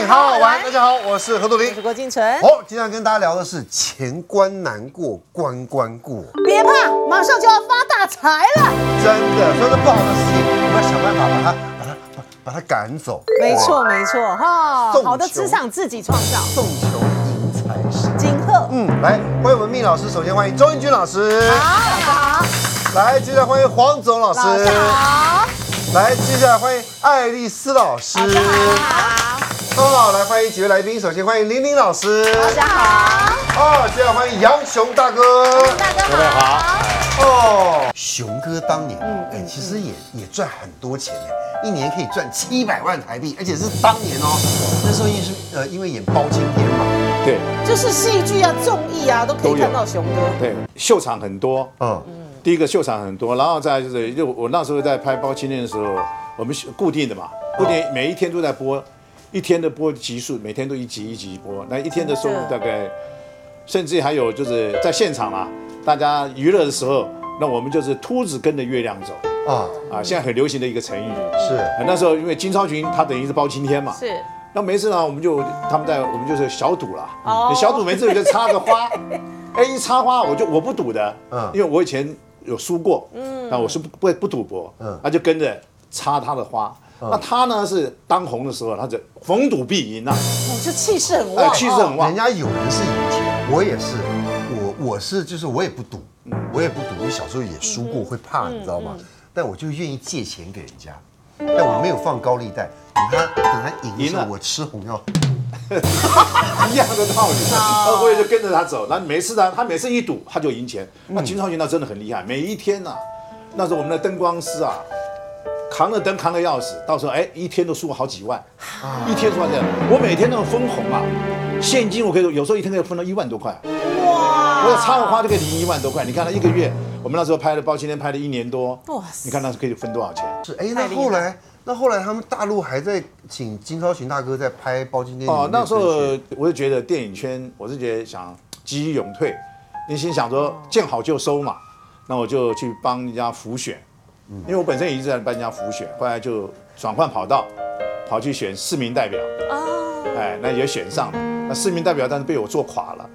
好好玩，大家好，我是何笃林， 我是郭敬淳。 今天跟大家聊的是钱关难过关关过。 别怕，马上就要发大财了。 真的，所以说不好的事情，我们要想办法把它赶走。 没错没错哈， 送好的职场自己创造。 送求迎财神。 金鹤， 来欢迎我们蜜老师，首先欢迎周英君老师。 好，大家好。 来，接下来欢迎黄总老师。 老师好。 来，接下来欢迎爱丽丝老师。 大家好。 好，来欢迎几位来宾，首先欢迎玲玲老师。 大家好。 接下来欢迎杨雄大哥。 大家好。 雄哥当年，其实也赚很多钱呢，一年可以赚700万台币，而且是当年哦。那时候因为演包青天嘛， 对， 就是戏剧啊、综艺啊，都可以看到雄哥。 对，秀场很多，第一个秀场很多，然后再来就是我那时候在拍包青天的时候，我们固定的嘛，固定每一天都在播，一天的播集数，每天都一集一集播，那一天的收入大概，甚至还有就是在现场啊，大家娱乐的时候，那我们就是秃子跟着月亮走现在很流行的一个成语是。 那时候因为金超群他等于是包青天嘛， 是。 那每次呢，我们就是小赌啦，小赌每次就插个花，一插花我不赌的，因为我以前有输过，那我是不赌博，那就跟着插他的花。那他呢是当红的时候，他就逢赌必赢啊， 就气势很旺， 气势很旺。 人家有人是赢钱，我也是，我是就是我也不赌，因为小时候也输过，会怕，你知道吗？但我就愿意借钱给人家，但我没有放高利贷，等他赢了，我吃红药。 一样的道理，那我也就跟着他走。那每次呢，他每次一赌他就赢钱。那金超群那真的很厉害，每一天啊，那时候我们的灯光师啊，扛着灯扛得要死，到时候一天都输好几万，一天输这样。我每天都分红啊，现金我可以有时候一天可以分到1万多块。哇！我插个花就可以赢1万多块。你看他一个月，我们那时候拍的包青天拍了1年多，哇！你看那是可以分多少钱？ 是那后来他们大陆还在请金超群大哥在拍包青天。 那时候我就觉得电影圈，我是觉得想急于勇退，你心想说见好就收嘛，那我就去帮人家辅选，因为我本身也一直在帮人家辅选，后来就转换跑道，跑去选市民代表，那也选上了，那市民代表但是被我做垮了。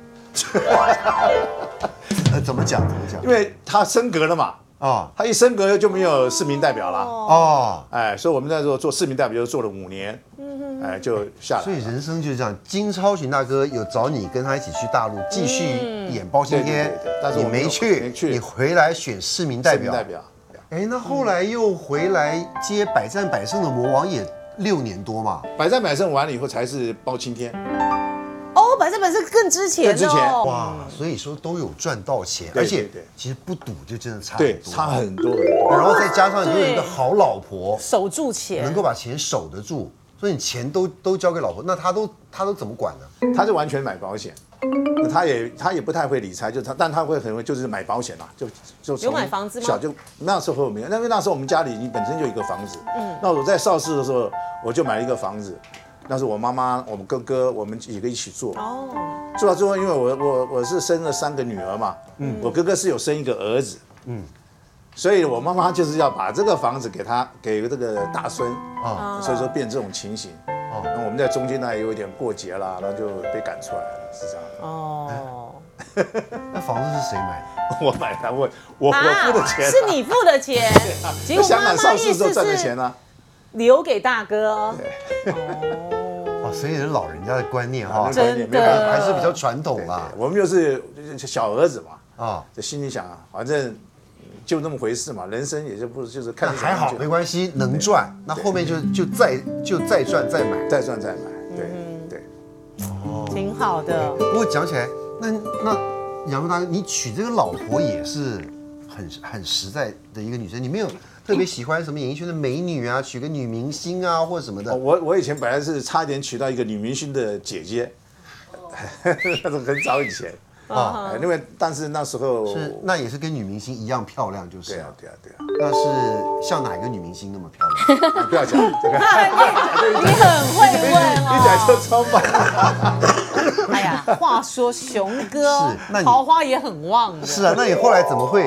怎么讲？ 因为他升格了嘛。他一升格就没有市民代表了所以我们那时候做市民代表就做了5年，就下来。 所以人生就是这样。金超群大哥有找你跟他一起去大陆继续演包青天，但是你没去，你回来选市民代表。那后来又回来接百战百胜的魔王也6年多嘛。 百战百胜完了以后才是包青天。 百战百胜更之前哇，所以说都有赚到钱，而且其实不赌就真的差很多， 差很多。 然后再加上你有一个好老婆， 守住钱， 能够把钱守得住，所以你钱都交给老婆，那他都怎么管呢？ 他就完全买保险，他也不太会理财，但他会很会就是买保险啦，就有买房子吗？ 小就那时候没有，因为那时候我们家里已经本身就有一个房子，那我在邵氏的时候我就买了一个房子。那是我妈妈、我们哥哥，我们几个一起做。做到最后，因为我是生了3个女儿嘛，我哥哥是有生一个儿子，所以我妈妈就是要把这个房子给这个大孙所以说变这种情形。那我们在中间呢也有一点过节啦，然后就被赶出来了，是这样。 那房子是谁买的？ 我买的，我付的钱。 是你付的钱。结果香港上市之后赚的钱呢？ 留给大哥。 所以是老人家的观念真的还是比较传统啦。 我们就是小儿子嘛，就心里想反正就那么回事嘛，人生也就不就是看。 还好没关系，能赚，那后面就再赚再买， 再赚再买，对。 挺好的。 不过讲起来，那杨大哥，你娶这个老婆也是很实在的一个女生，你没有特别喜欢什么演艺圈的美女啊，娶个女明星啊或者什么的？ 我以前本来是差一点娶到一个女明星的姐姐，那是很早以前因为但是那时候那也是跟女明星一样漂亮，就是。 对啊。 那是像哪一个女明星那么漂亮？ 不要讲这个， 你很会问一讲就超棒。 哎呀，话说熊哥桃花也很旺的。 是啊，那你后来怎么会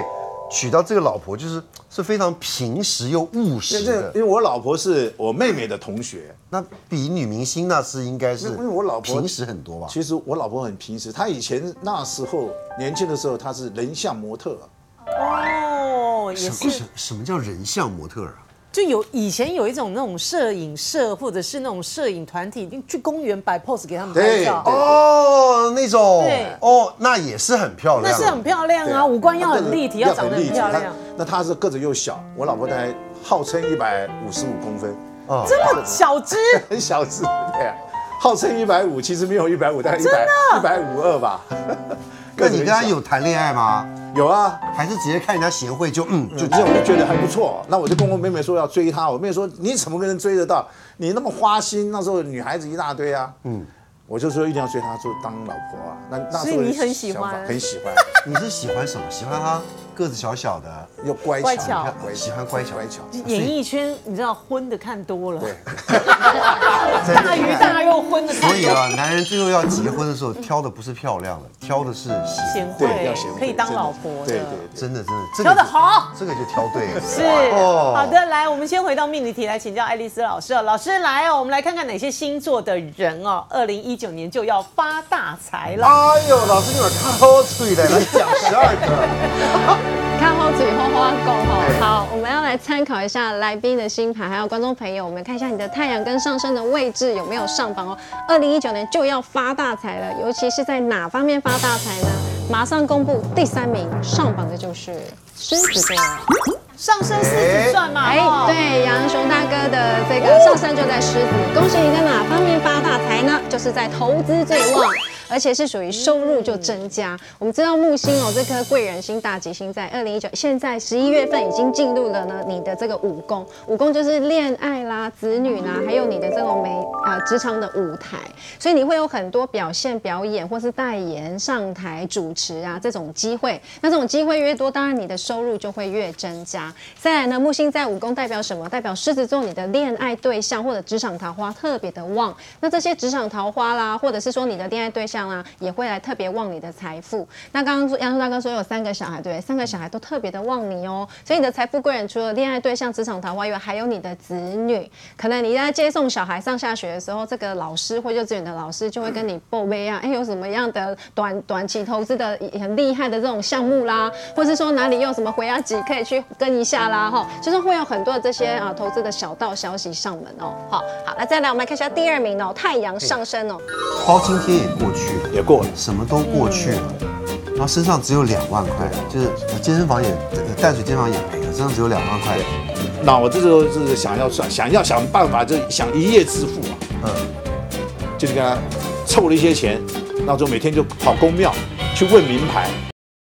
娶到这个老婆是非常平实又务实的。 因为我老婆是我妹妹的同学， 那比女明星那是应该是， 因为我老婆平实很多吧？ 其实我老婆很平实，她以前那时候年轻的时候，她是人像模特。 哦，也是。 什么叫人像模特啊？ 就以前有一种那种摄影社或者是那种摄影团体，去公园摆 pose 给他们拍照。 哦，那种。 对。 哦，那也是很漂亮。 那是很漂亮啊，五官要很立体，要长得很漂亮。 那她是个子又小，我老婆才号称155公分。 哦，这么小只？ 很小只，对啊，号称150，其实没有150，大概152吧。 那你跟她有谈恋爱吗？ 有啊， 还是直接看人家协会就这种就觉得还不错。那我就跟我妹妹说要追她，我妹妹说你怎么跟人追得到？你那么花心，那时候女孩子一大堆啊。我就说一定要追她做当老婆啊。那所以你很喜欢， 很喜欢。 你是喜欢什么？喜欢她个子小小的， 又乖巧， 喜欢乖巧。 演艺圈你知道荤的看多了， 对， 大鱼大肉荤的看多了。 所以啊，男人最后要结婚的时候，挑的不是漂亮的，挑的是贤惠，可以当老婆的。 对， 真的， 挑得好， 这个就挑对了。 是，好的，来，我们先回到命理题来请教爱丽丝老师哦。老师来哦，我们来看看哪些星座的人哦，2019年就要发大财了。 哎呦，老师你们看好嘴的，来讲12个。 看好嘴后花够哈。好，我们要来参考一下来宾的星盘，还有观众朋友，我们看一下你的太阳跟上升的位置有没有上榜哦。2019年就要发大财了，尤其是在哪方面发大财呢？马上公布第3名上榜的就是狮子座。 上升狮子算嘛？ 对，杨雄大哥的这个上升就在狮子，恭喜你在哪方面发大财呢？就是在投资最旺。而且是属于收入就增加。我们知道木星哦，这颗贵人星、大吉星在2019，现在11月份已经进入了呢你的这个5宫，5宫就是恋爱啦、子女啦，还有你的这种职场的舞台，所以你会有很多表现、表演或是代言、上台主持啊这种机会。那这种机会越多，当然你的收入就会越增加。再来呢，木星在5宫代表什么？代表狮子座你的恋爱对象或者职场桃花特别的旺。那这些职场桃花啦，或者是说你的恋爱对象也会来特别旺你的财富。那刚刚杨大哥说有3个小孩，对，3个小孩都特别的旺你哦。所以你的财富贵人除了恋爱对象、职场桃花以外，还有你的子女。可能你在接送小孩上下学的时候，这个老师或幼稚园的老师就会跟你报备啊，有什么样的短期投资的很厉害的这种项目啦，或是说哪里有什么回压级可以去跟一下啦，就是会有很多的这些投资的小道消息上门哦。好，那再来我们来看一下第2名哦，太阳上升哦， 包青天也过去了。 也过了， 什么都过去了，然后身上只有2万块，就是健身房也淡水健身房也赔了，身上只有2万块。 那我这时候就是想办法，就想一夜致富啊，就是跟他凑了一些钱，然后就每天就跑公庙去问名牌。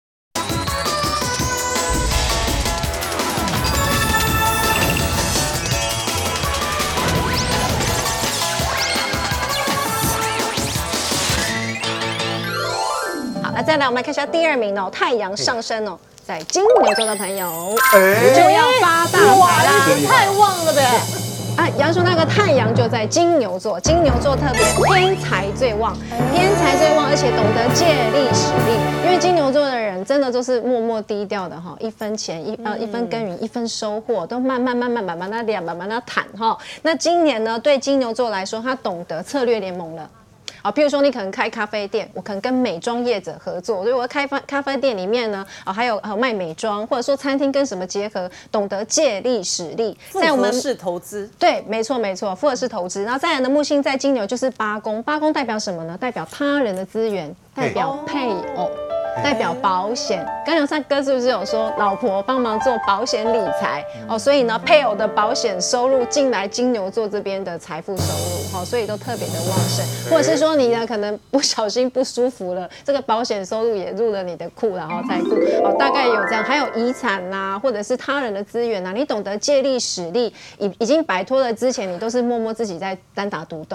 再来，我们来看一下第2名哦，太阳上升哦，在金牛座的朋友就要发大财啦， 太旺了呗！ 杨叔那个太阳就在金牛座，金牛座特别偏财最旺，偏财最旺，而且懂得借力使力，因为金牛座的人真的都是默默低调的哈，一分钱一分耕耘一分收获，都慢慢把它量，慢慢谈哈。那今年呢，对金牛座来说，他懂得策略联盟了。譬如说你可能开咖啡店，我可能跟美妆业者合作，所以我开咖啡店里面呢，还有卖美妆，或者说餐厅跟什么结合，懂得借力使力， 复合式投资， 对，没错，复合式投资。然后再来的木星在金牛就是8宫，8宫代表什么呢？代表他人的资源，代表配偶。代表保险，刚才上哥是不是有说老婆帮忙做保险理财所以呢配偶的保险收入进来金牛座这边的财富收入所以都特别的旺盛，或者是说你呢可能不小心不舒服了，这个保险收入也入了你的库，然后财库大概有这样，还有遗产啦，或者是他人的资源你懂得借力使力，已经摆脱了之前你都是默默自己在单打独斗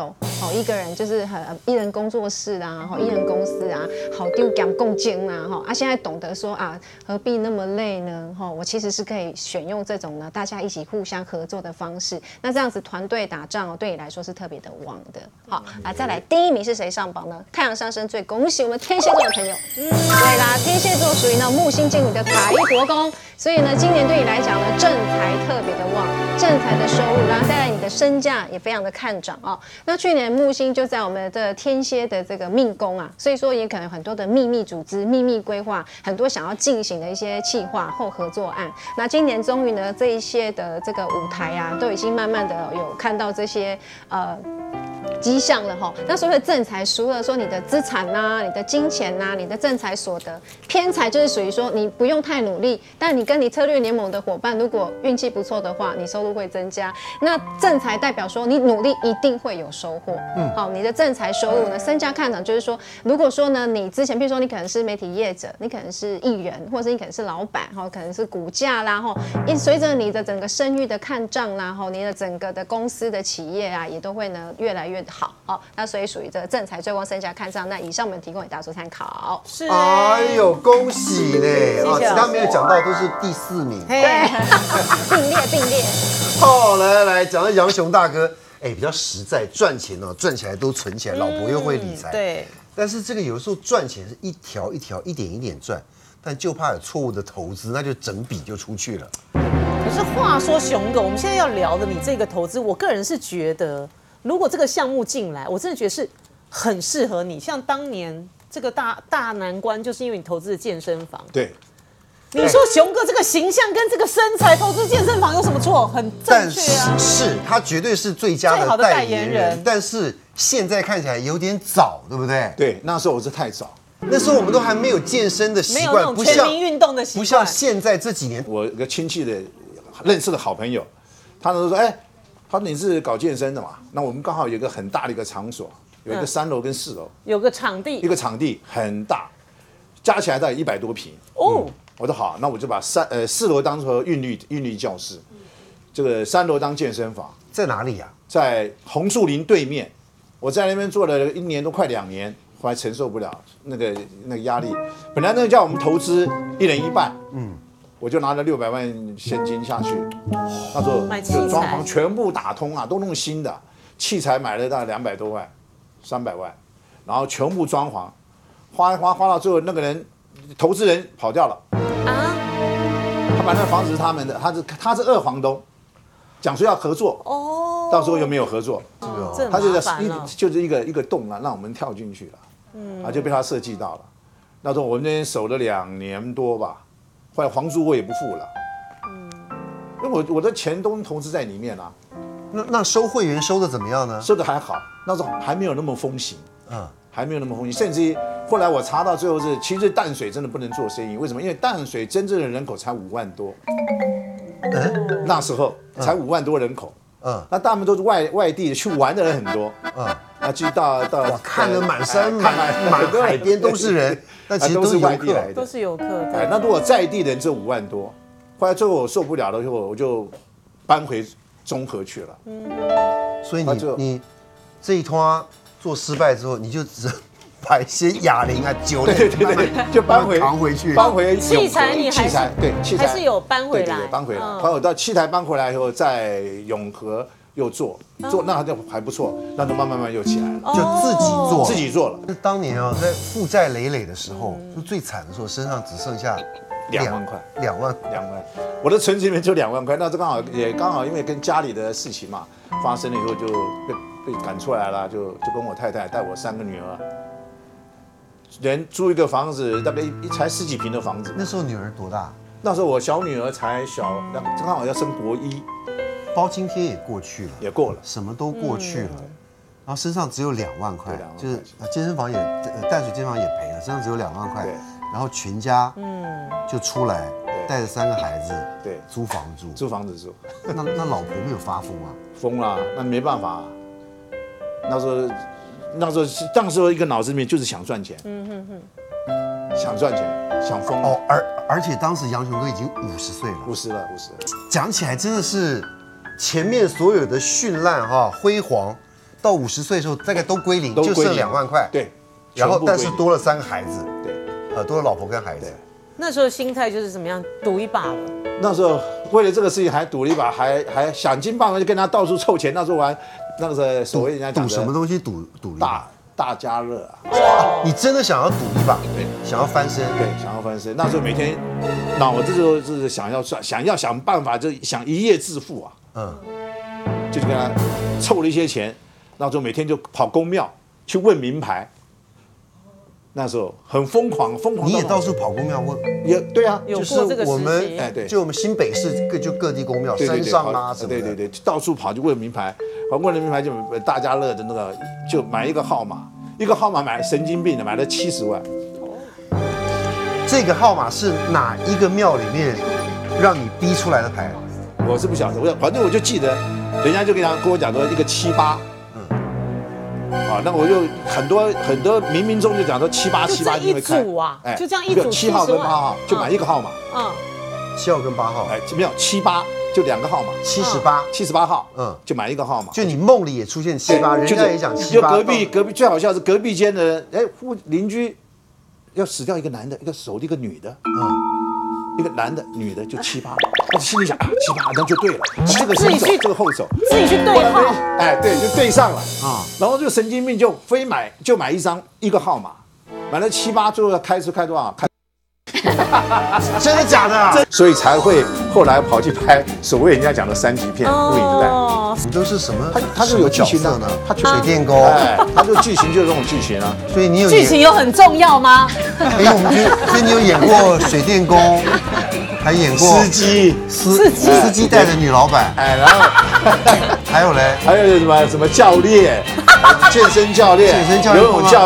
一个人就是一人工作室啊，一人公司啊，好丢讲共建啊，现在懂得说啊，何必那么累呢？我其实是可以选用这种呢，大家一起互相合作的方式。那这样子团队打仗对你来说是特别的旺的。好，再来第1名是谁上榜呢？太阳上升最，恭喜我们天蝎座的朋友。对啦，天蝎座属于呢木星进入的财帛宫，所以呢，今年对你来讲呢，正财特别的旺，正财的收入，然后再来你的身价也非常的看涨哦。那去年木星就在我们的天蝎的这个命宫啊，所以说也可能有很多的秘密组织、秘密规划，很多想要进行的一些企划或合作案。那今年终于呢，这一些的这个舞台啊，都已经慢慢的有看到这些迹象了哈。那所谓的正财，除了说你的资产啊、你的金钱啊、你的正财所得，偏财就是属于说你不用太努力，但你跟你策略联盟的伙伴如果运气不错的话，你收入会增加。那正财代表说你努力一定会有收获。好，你的正财收入呢，身价看涨就是说，如果说呢你之前，比如说你可能是媒体业者，你可能是艺人，或者是你可能是老板哈，可能是股价啦哈，随着你的整个声誉的看涨啦哈，你的整个的公司的企业啊，也都会呢越来越好。好，那所以属于这个正财最旺，身价看涨。那以上我们提供给大家做参考。 是， 哎呦，恭喜嘞！其他没有讲到都是第4名。 对，并列。 好，来讲到杨雄大哥，比较实在，赚钱哦，赚起来都存起来，老婆又会理财。 对。 但是这个有时候赚钱是一条一条、一点一点赚，但就怕有错误的投资，那就整笔就出去了。 可是话说，雄哥，我们现在要聊的你这个投资，我个人是觉得，如果这个项目进来，我真的觉得是很适合你。像当年这个大难关，就是因为你投资的健身房。 对。 你说雄哥这个形象跟这个身材投资健身房有什么错？很正确啊。 但是他绝对是最佳的代言人。但是现在看起来有点早，对不对？ 对，那时候我是太早。 那时候我们都还没有健身的习惯， 没有那种全民运动的习惯， 不像现在这几年。 我有个亲戚的认识的好朋友，他都说，他说你是搞健身的嘛？那我们刚好有一个很大的一个场所，有一个3楼跟4楼， 有个场地， 一个场地很大，加起来大概100多坪。我说好，那我就把4楼当成韵律教室，这个3楼当健身房。 在哪里呀？ 在红树林对面。我在那边做了1年多，快2年，后来承受不了那个压力。本来那个叫我们投资1人1半，我就拿了600万现金下去，那时候就装潢全部打通啊，都弄新的，器材买了大概200多万，300万，然后全部装潢，花到最后那个人投资人跑掉了啊，他把那个房子是他们的，他是2房东，讲说要合作哦，到时候又没有合作，他就是一个洞啊，让我们跳进去了，就被他设计到了。那时候我们那边守了2年多吧，后来房租我也不付了，因为我的钱都投资在里面啊。 那收会员收的怎么样呢？ 收的还好，那时候还没有那么风行，还没有那么风行，甚至于后来我查到最后是，其实淡水真的不能做生意，为什么？因为淡水真正的人口才5万多，那时候才5万多人口，那大部分都是外地的去玩的人很多，那就到我看了满山满海边都是人，那其实都是外地来的， 都是游客。对， 那如果在地人只有5万多，后来最后我受不了了，我就搬回中和去了。 所以你这一趟做失败之后，你就只把一些哑铃啊、酒类就搬回扛回去， 搬回器材你器材还是有搬回来， 对，搬回来。然后到器材搬回来以后，在永和又做，那就还不错，那就慢慢又起来了， 就自己做了。 那当年啊，在负债累累的时候，就最惨的时候，身上只剩下 2万块 ，2万， 我的存折里面就2万块，那这刚好因为跟家里的事情嘛发生了以后就被赶出来了，就跟我太太带我3个女儿，人租一个房子，大概才10几坪的房子。 那时候女儿多大？ 那时候我小女儿才小，刚好要升国1， 包津贴也过去了， 也过了， 什么都过去了，然后身上只有2万块，就是健身房也淡水健身房也赔了，身上只有2万块，然后全家就出来带着3个孩子， 对， 租房住，那老婆没有发疯啊？ 疯了，那没办法，那时候一个脑子里面就是想赚钱，想赚钱，想疯哦，而且当时杨雄哥已经50岁了 ，50了。 讲起来真的是前面所有的绚烂辉煌， 到50岁的时候，大概都归零，就剩2万块。 对， 然后但是多了3个孩子， 对， 多了老婆跟孩子。 那时候心态就是怎么样，赌一把了。 那时候为了这个事情还赌了一把，还想尽办法就跟他到处凑钱。那时候玩那个所谓人家讲的赌什么东西，赌一把。 大家乐啊！ 你真的想要赌一把，对，想要翻身， 对，想要翻身。那时候每天脑子就是想办法，就想一夜致富啊。就跟他凑了一些钱，那时候每天就跑公庙去问名牌。那时候很疯狂。 你也到处跑公庙问？ 也对啊， 就是我们对，就我们新北市各地公庙，山上啊什么的， 对，到处跑就问名牌。问了名牌就大家乐的那个，就买一个号码，买神经病的，买了70万。 这个号码是哪一个庙里面让你逼出来的牌？ 我是不晓得，反正我就记得，人家就跟我讲说一个78，那我就很多冥冥中就讲说78， 一组啊，就这样一组 7号跟8号就买一个号码 ，7号跟8号， 没有78。就2个号码，78号，就买一个号码。 就你梦里也出现78，人家也讲78。 就隔壁最好笑是隔壁间的邻居要死掉一个男的，一个守的一个女的，一个男的女的就78，我心里想78，那就对了，这个先手，这个后手， 自己去对号， 对，就对上了然后这个神经病就非买一个号码，买了78，最后要开多少？ 真的假的？ 所以才会后来跑去拍所谓人家讲的3级片录影带。 你都是什么？ 他就有剧情呢， 他水电工， 他就剧情就是这种剧情啊。 所以你有剧情有很重要吗？ 所以你有演过水电工，还演过司机带的女老板， 然后还有嘞， 还有什么教练，健身教练，游泳教练。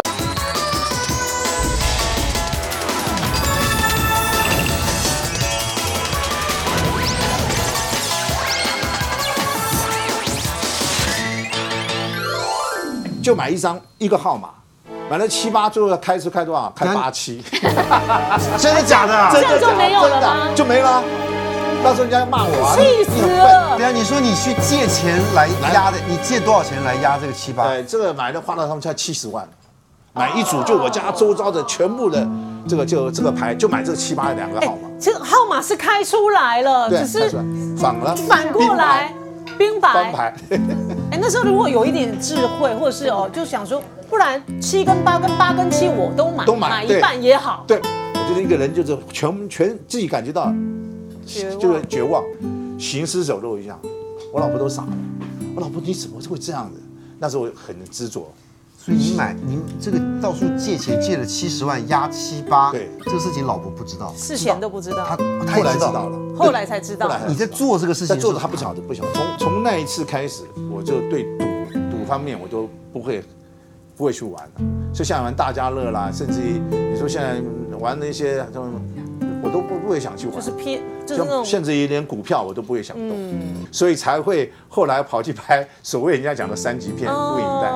就买一个号码，买了78，最后要开多少？开87。 真的假的？ 这样就没有了吗？ 就没了。到时候人家骂我气死了。 对啊，你说你去借钱来压的，你借多少钱来压这个78？ 这个买的花了他们才70万，买一组就我家周遭的全部的这个牌，就买这个78的2个号码。 这个号码是开出来了，只是反过来。冰牌，那时候如果有一点智慧，或者是就想说，不然7跟8跟8跟7我都买一半也好。 对，我觉得一个人就是全自己感觉到就是绝望，行尸走肉一样。我老婆都傻了，我老婆你怎么会这样的？那时候我很执着。 所以你这个到处借钱借了70万压78， 对， 这个事情老婆不知道， 事前都不知道， 他后来知道了， 后来才知道。 你在做这个事情， 做的他不晓得。从那一次开始，我就对赌方面我都不会去玩了。就像玩大家乐啦，甚至于你说现在玩那些，我都不会想去玩， 就是那种， 甚至于连股票我都不会想动，所以才会后来跑去拍所谓人家讲的3级片录影带。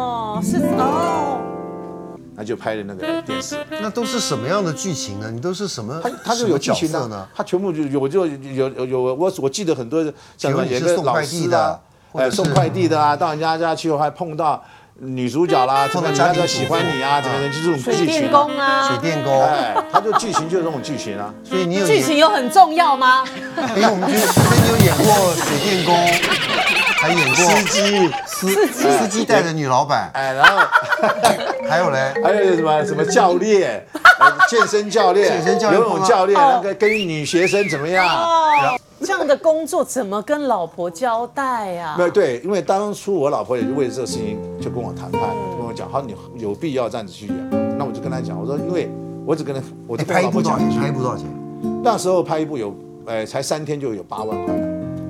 那就拍的那个电视。 那都是什么样的剧情呢？你都是什么？ 他就有剧情呢，他全部有我记得很多，像演个老师的，送快递的啊，到人家家去还碰到女主角啦，怎么人家喜欢你啊，怎么就这种剧情。 水电工啊， 水电工， 他就剧情就是这种剧情啊。 所以你有剧情有很重要吗？ 所以你有演过水电工，还演过司机带的女老板， 然后还有嘞， 还有什么教练，健身教练，游泳教练，那个跟女学生怎么样？ 这样的工作怎么跟老婆交代啊？ 对，因为当初我老婆也就为了这个事情就跟我谈判，跟我讲，好，你有必要这样子去演。那我就跟他讲，我说，因为我只跟他，我就跟我老婆讲， 拍一部多少钱？ 那时候拍一部才3天就有8万块。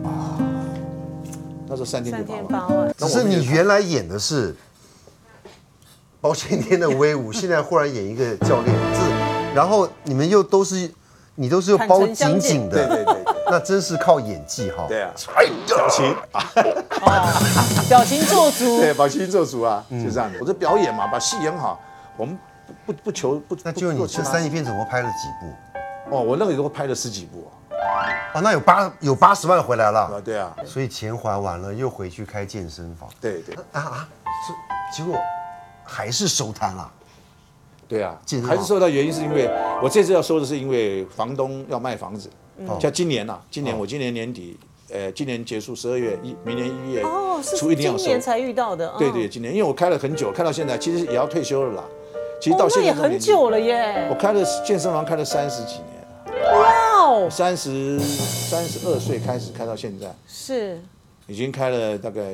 那时候3天就8万。 只是你原来演的是包青天的威武，现在忽然演一个教练，然后你们又都是又包紧紧的， 对。 那真是靠演技哈。 对啊，表情表情做足。 对，表情做足啊，就这样子。我这表演嘛，把戏演好，我们不求不。 那就你这3级片总共拍了几部？ 我那个时候拍了10几部。 那有80万回来了。 对啊。 所以钱还完了，又回去开健身房。 对。 结果还是收摊了。 对啊，还是收摊原因是因为我这次要收的是因为房东要卖房子，像今年我今年年底。今年结束12月，明年1月初一定要收。 今年才遇到的。 对，今年因为我开了很久，开到现在其实也要退休了啦。其实到现在也很久了耶。 我开了健身房开了30几年。 哇哦 ！32岁开始开到现在， 是已经开了大概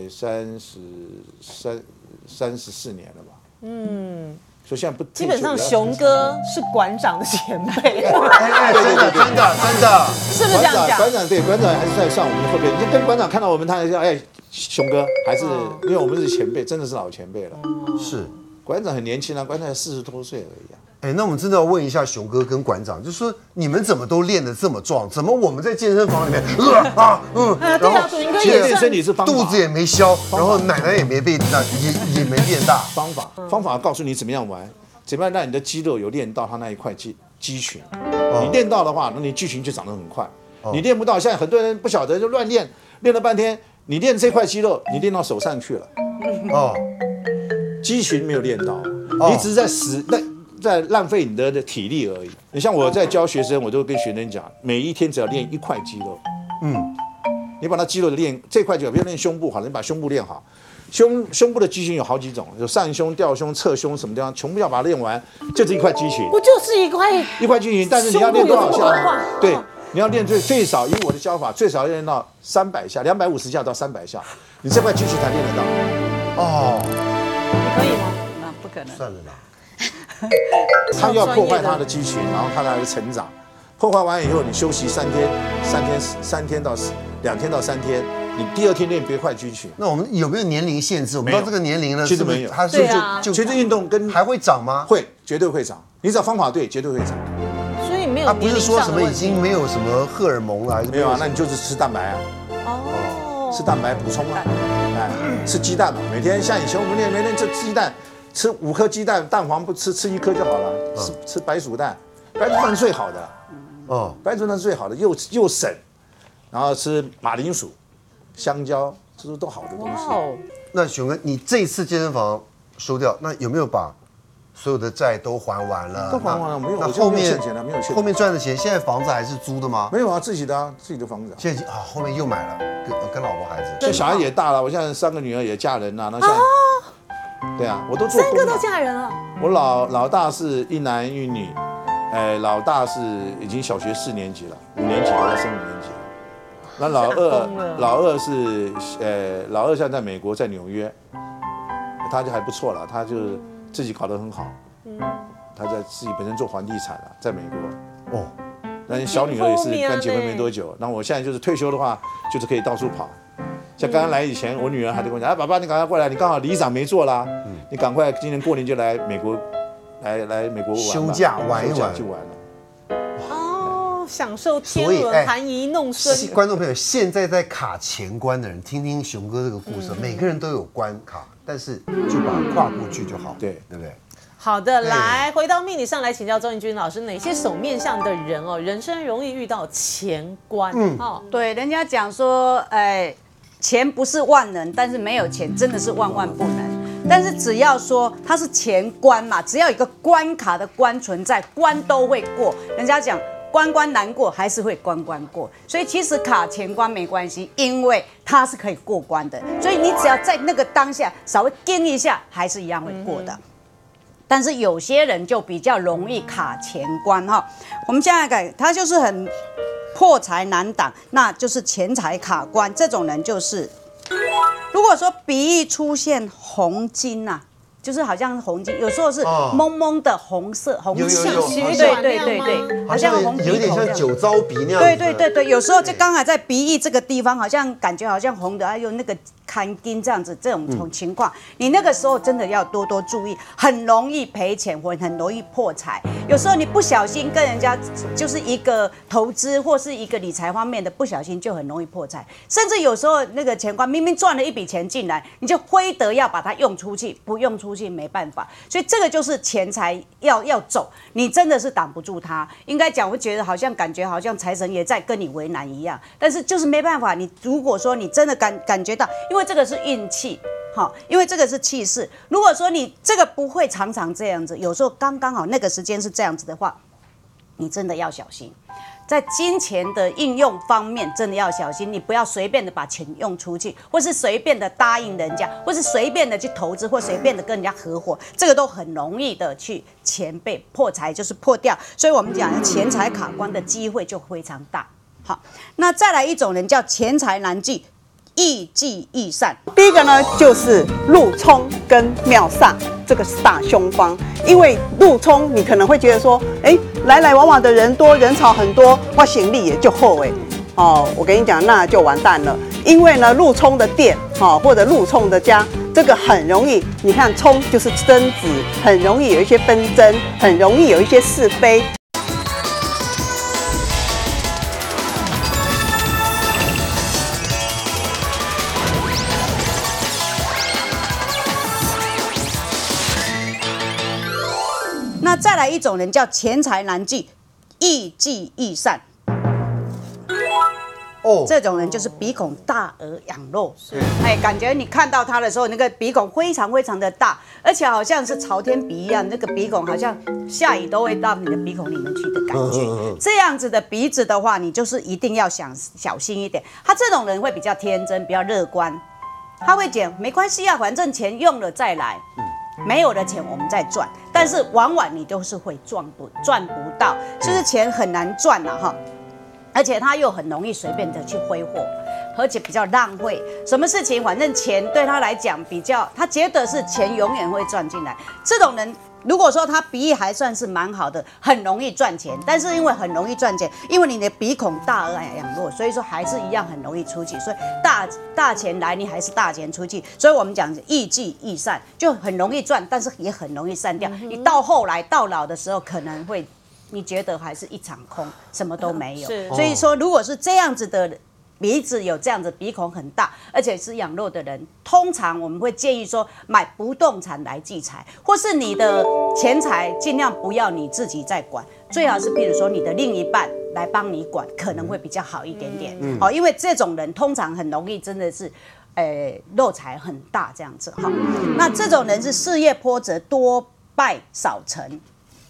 34年了吧？所以现在不基本上熊哥是馆长的前辈。 真的， 是不是这样讲？ 馆长还是在上我们的后边。你跟馆长看到我们，他说：“哎，熊哥还是因为我们是前辈，真的是老前辈了。” 是馆长很年轻啊，馆长才40多岁而已啊。 那我们真的要问一下熊哥跟馆长，就是说你们怎么都练得这么壮？怎么我们在健身房里面然后其实身体是方法， 肚子也没消，然后奶奶也没变大，也没变大。 方法告诉你怎么样玩，怎么样让你的肌肉有练到它那一块肌群。你练到的话，那你肌群就长得很快。你练不到，现在很多人不晓得就乱练，练了半天，你练这块肌肉，你练到手上去了。肌群没有练到，你只是在浪费你的体力而已。你像我在教学生，我都跟学生讲，每一天只要练一块肌肉。你把它肌肉练这块肌肉，比如练胸部好了，你把胸部练好。胸部的肌群有好几种，有上胸、吊胸、侧胸什么地方，全部要把它练完，就是一块肌群。 不就是一块肌群？但是你要练多少下？对，你要练最少，以我的教法，最少要练到300下，250下到300下，你这块肌群才练得到。 你可以吗？ 那不可能。 算了啦。 他要破坏他的肌群，然后看他的成长。破坏完以后，你休息3天到2天到3天，你第2天练别块肌群。 那我们有没有年龄限制？我们到这个年龄了， 其实没有。 它是其实运动跟还会长吗？ 会，绝对会长。你只要方法对，绝对会长。 所以没有年龄上的问题。 不是说什么已经没有什么荷尔蒙了，还是没有啊？那你就是吃蛋白啊。吃蛋白补充啊。吃鸡蛋嘛，每天像以前我们每天吃鸡蛋。吃5颗鸡蛋，蛋黄不吃，吃1颗就好了。吃白薯蛋，白薯蛋是最好的。白薯蛋是最好的，又省。然后吃马铃薯、香蕉，这都好的东西。 那熊哥，你这一次健身房收掉，那有没有把所有的债都还完了？ 都还完了，没有。 那后面欠钱了，没有欠。 后面赚的钱，现在房子还是租的吗？ 没有啊，自己的啊，自己的房子。 现在后面又买了，跟老婆孩子。 这小孩也大了，我现在3个女儿也嫁人了，那现在。对啊，我都做 3个都嫁人了。 我老大是1男1女，老大是已经小学4年级了，5年级了，要升5年级了。那老二是老二现在在美国，在纽约，他就还不错了，他就自己搞得很好。他在自己本身做房地产了，在美国。那小女儿也是刚结婚没多久，那我现在就是退休的话，就是可以到处跑。像刚刚来以前，我女儿还在跟我讲：“爸爸，你赶快过来，你刚好里长没做啦，你赶快今年过年就来美国，来美国玩吧， 休假玩一玩就完了。” 享受天伦含饴弄孙。 观众朋友，现在在卡钱关的人，听听熊哥这个故事，每个人都有关卡，但是就把它跨过去就好，对不对？ 好的，来回到命理上来请教周盈君老师，哪些手面相的人人生容易遇到钱关？ 对，人家讲说，钱不是万能，但是没有钱真的是万万不能。但是只要说它是钱关嘛，只要有一个关卡的关存在，关都会过。人家讲关难过，还是会关过。所以其实卡钱关没关系，因为它是可以过关的。所以你只要在那个当下稍微盯一下，还是一样会过的。但是有些人就比较容易卡钱关哈。我们现在改，他就是很破财难挡，那就是钱财卡关。这种人就是，如果说鼻翼出现红筋呐，就是好像红筋，有时候是蒙蒙的红色红血， 对，好像红鼻头， 有点像酒糟鼻那样。 对，有时候就刚好在鼻翼这个地方，好像感觉好像红的，还有那个看筋这样子，这种情况，你那个时候真的要多多注意，很容易赔钱或很容易破财。有时候你不小心跟人家就是一个投资或是一个理财方面的不小心，就很容易破财。甚至有时候那个钱关明明赚了一笔钱进来，你就挥得要把它用出去，不用出去没办法。所以这个就是钱财要走，你真的是挡不住它。应该讲，会觉得好像感觉好像财神爷在跟你为难一样，但是就是没办法。你如果说你真的感觉到，因为这个是运气。好，因为这个是气势。如果说你这个不会常常这样子，有时候刚刚好那个时间是这样子的话，你真的要小心。在金钱的应用方面，真的要小心，你不要随便的把钱用出去，或是随便的答应人家，或是随便的去投资，或随便的跟人家合伙，这个都很容易的去钱被破财，就是破掉。所以我们讲钱财卡关的机会就非常大。好，那再来一种人叫钱财难聚，易聚易散。 第一个呢，就是路冲跟庙煞，这个是大凶方。因为路冲，你可能会觉得说，来来往往的人多，人潮很多，我行李也就厚哦，我跟你讲，那就完蛋了。因为呢，路冲的店，或者路冲的家，这个很容易，你看冲就是争执，很容易有一些纷争，很容易有一些是非。 那再来一种人叫钱财难聚，易聚易散。这种人就是鼻孔大而仰肉，感觉你看到他的时候，那个鼻孔非常非常的大，而且好像是朝天鼻一样，那个鼻孔好像下雨都会到你的鼻孔里面去的感觉。这样子的鼻子的话，你就是一定要小心一点。他这种人会比较天真，比较乐观，他会讲没关系啊，反正钱用了再来。没有的钱我们再赚，但是往往你都是会赚不到，就是钱很难赚了哈，而且他又很容易随便的去挥霍，而且比较浪费。什么事情反正钱对他来讲比较，他觉得是钱永远会赚进来。这种人如果说他鼻翼还算是蛮好的，很容易赚钱，但是因为很容易赚钱，因为你的鼻孔大而仰弱，所以说还是一样很容易出去。所以大钱来，你还是大钱出去。所以我们讲易聚易散，就很容易赚，但是也很容易散掉。你到后来到老的时候，可能会你觉得还是一场空，什么都没有。所以说，如果是这样子的。鼻子有这样子，鼻孔很大，而且是仰肉的人，通常我们会建议说买不动产来聚财，或是你的钱财尽量不要你自己在管，最好是譬如说你的另一半来帮你管，可能会比较好一点点。因为这种人通常很容易真的是，漏财很大这样子。好，那这种人是事业波折，多败少成。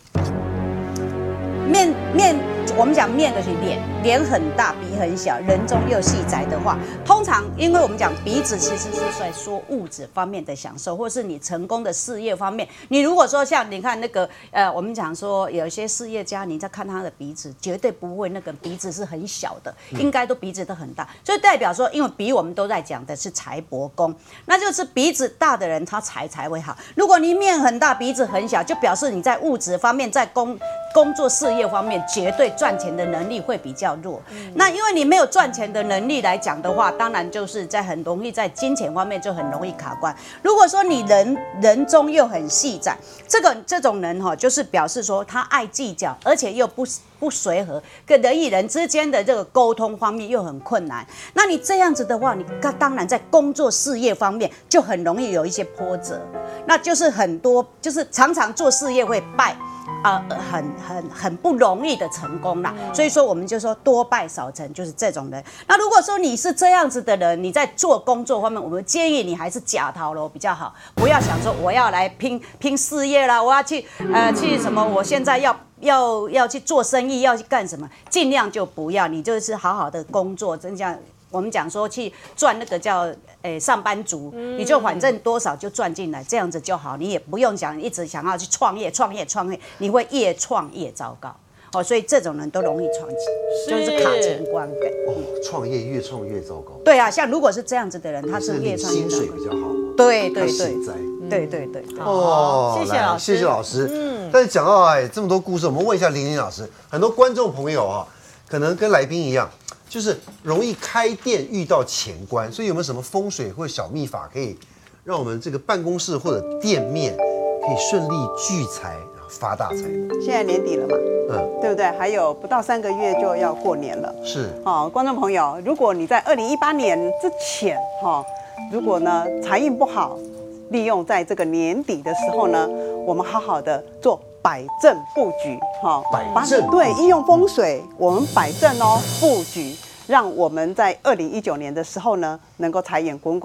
我们讲面的是脸很大，鼻很小，人中又细窄的话，通常因为我们讲鼻子其实是在说物质方面的享受，或是你成功的事业方面。你如果说像你看那个我们讲说有一些事业家，你在看他的鼻子，绝对不会那个鼻子是很小的，应该都鼻子都很大，所以代表说，因为鼻我们都在讲的是财帛宫，那就是鼻子大的人他财才会好。如果你面很大，鼻子很小，就表示你在物质方面，在工作事业方面绝对赚钱的能力会比较弱。那因为你没有赚钱的能力来讲的话，当然就是在很容易在金钱方面就很容易卡关。如果说你人中又很细窄，这种人就是表示说他爱计较，而且又不随和，跟人与人之间的这个沟通方面又很困难。那你这样子的话，你当然在工作事业方面就很容易有一些波折，那就是很多就是常常做事业会败。很不容易的成功啦，所以说我们就说多败少成，就是这种人。那如果说你是这样子的人，你在做工作方面，我们建议你还是假逃楼比较好，不要想说我要来拼事业啦，我要去什么，我现在要去做生意，要去干什么，尽量就不要，你就是好好的工作，真这样。我们讲说去赚那个叫上班族，你就反正多少就赚进来，这样子就好，你也不用讲一直想要去创业，你会越创越糟糕。所以这种人都容易创就是卡钱关。 创业越创越糟糕。 对啊，像如果是这样子的人，他是越创越糟糕。薪水比较好。 对。 对。谢谢老师。但是讲到这么多故事，我们问一下玲玲老师，很多观众朋友可能跟来宾一样。就是容易开店遇到钱关，所以有没有什么风水或者小秘法可以让我们这个办公室或者店面可以顺利聚财发大财？ 现在年底了嘛，对不对？还有不到3个月就要过年了。 是观众朋友，如果你在2018年之前如果呢财运不好，利用在这个年底的时候呢，我们好好的做摆正布局， 摆正对，应用风水，我们摆正布局，让我们在2019年的时候呢，能够财源滚滚。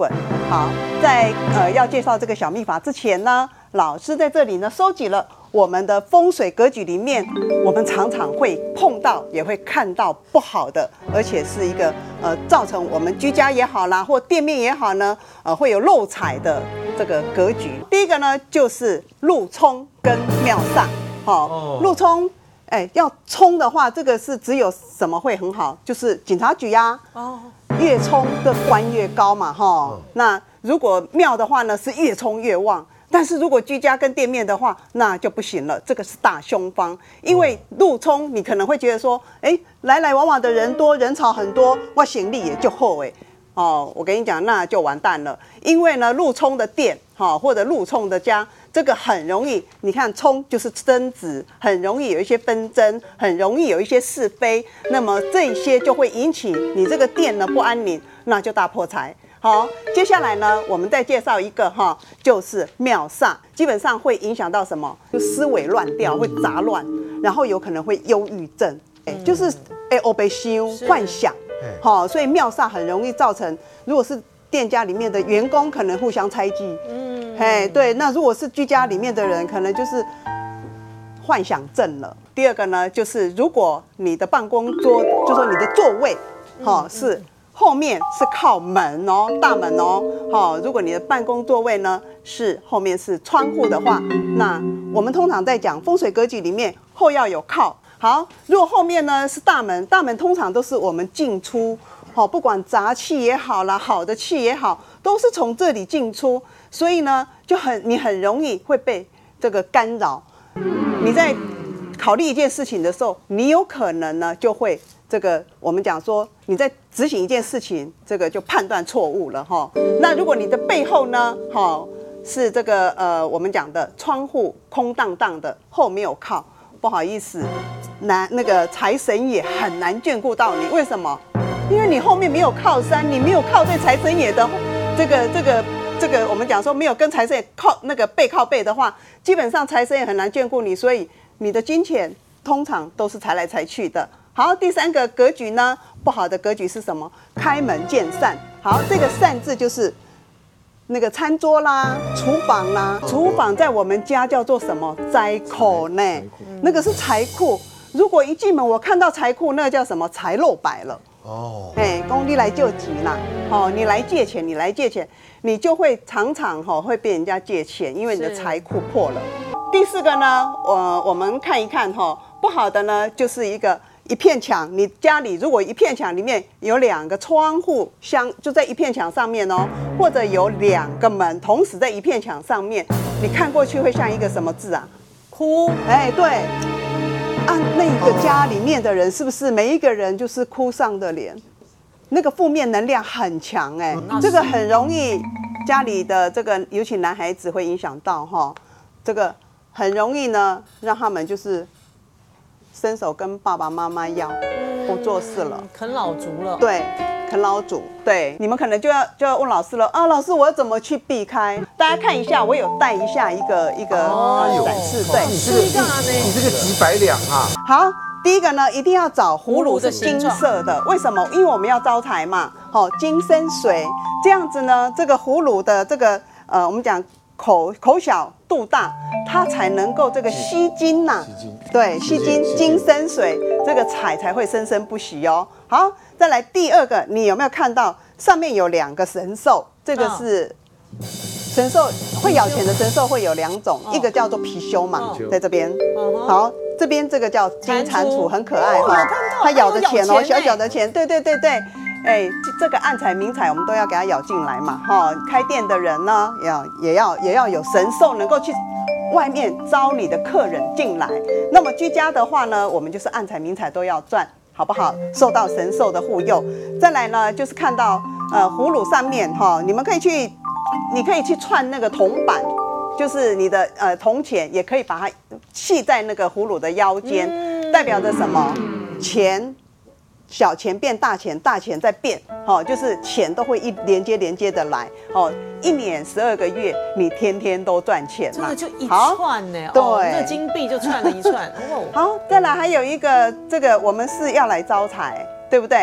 好，在要介绍这个小秘法之前呢，老师在这里呢收集了我们的风水格局里面，我们常常会碰到，也会看到不好的，而且是一个造成我们居家也好啦，或店面也好呢，会有漏财的这个格局。第一个呢就是路冲跟庙煞。好，路冲。要冲的话，这个是只有什么会很好？就是警察局呀，越冲的官越高嘛，哈。那如果庙的话呢，是越冲越旺。但是如果居家跟店面的话，那就不行了，这个是大凶方。因为路冲，你可能会觉得说，来来往往的人多，人潮很多，我行李也就厚我跟你讲，那就完蛋了。因为呢，路冲的店，或者路冲的家。这个很容易，你看冲就是争执，很容易有一些纷争，很容易有一些是非，那么这些就会引起你这个店呢不安宁，那就大破财。好，接下来呢，我们再介绍一个就是庙煞，基本上会影响到什么？就思维乱掉，会杂乱，然后有可能会忧郁症，就是被修幻想，所以庙煞很容易造成，如果是店家里面的员工可能互相猜忌，对，那如果是居家里面的人，可能就是幻想症了。第二个呢，就是如果你的办公桌，就说你的座位，是后面是靠门大门如果你的办公座位呢是后面是窗户的话，那我们通常在讲风水格局里面后要有靠。好，如果后面呢是大门，大门通常都是我们进出。不管杂气也好啦，好的气也好，都是从这里进出，所以呢，你很容易会被这个干扰。你在考虑一件事情的时候，你有可能呢就会这个我们讲说你在执行一件事情，这个就判断错误了那如果你的背后呢，是这个我们讲的窗户空荡荡的，后没有靠，不好意思，那个财神也很难眷顾到你。为什么？因为你后面没有靠山，你没有靠对财神爷的这个，我们讲说没有跟财神爷背靠背的话，基本上财神爷很难眷顾你，所以你的金钱通常都是财来财去的。好，第三个格局呢，不好的格局是什么？开门见山。好，这个善字就是那个餐桌啦、厨房啦，厨房在我们家叫做什么？财库呢？那个是财库。如果一进门我看到财库，那个叫什么？财漏白了。公你来救急啦，你来借钱，你就会常常会被人家借钱，因为你的财库破了。第四个呢，我们看一看不好的呢，就是一片墙，你家里如果一片墙里面有2个窗户就在一片墙上面或者有2个门同时在一片墙上面，你看过去会像一个什么字啊？ 哭。 对。那个家里面的人是不是每一个人就是哭丧的脸？那个负面能量很强这个很容易家里的这个，尤其男孩子会影响到这个很容易呢让他们就是伸手跟爸爸妈妈要，不做事了， 啃老族了。 对。啃老族，对，你们可能就要问老师了老师，我怎么去避开？大家看一下，我有带一下一个展示，对， 你这个几百两啊！ 好，第一个呢，一定要找葫芦是金色的，为什么？因为我们要招财嘛，金生水，这样子呢，这个葫芦的这个我们讲口小肚大，它才能够这个吸金呐，对，吸金，金生水，这个财才会生生不息好。再来第二个，你有没有看到上面有2个神兽？这个是神兽，会咬钱的神兽会有2种，一个叫做貔貅嘛，在这边。好，这边这个叫金蟾蜍，很可爱它咬的钱小小的钱，对。这个暗财明财我们都要给它咬进来嘛，开店的人呢，也要有神兽能够去外面招你的客人进来。那么居家的话呢，我们就是暗财明财都要赚。好不好？受到神兽的护佑。再来呢，就是看到葫芦上面你可以去串那个铜板，就是你的铜钱，也可以把它系在那个葫芦的腰间，代表着什么？钱，小钱变大钱，大钱再变，就是钱都会连接的来，1年12个月，你天天都赚钱嘛， 这个就一串呢，对，这金币就串了一串。 好，再来还有一个这个我们是要来招财，对不对？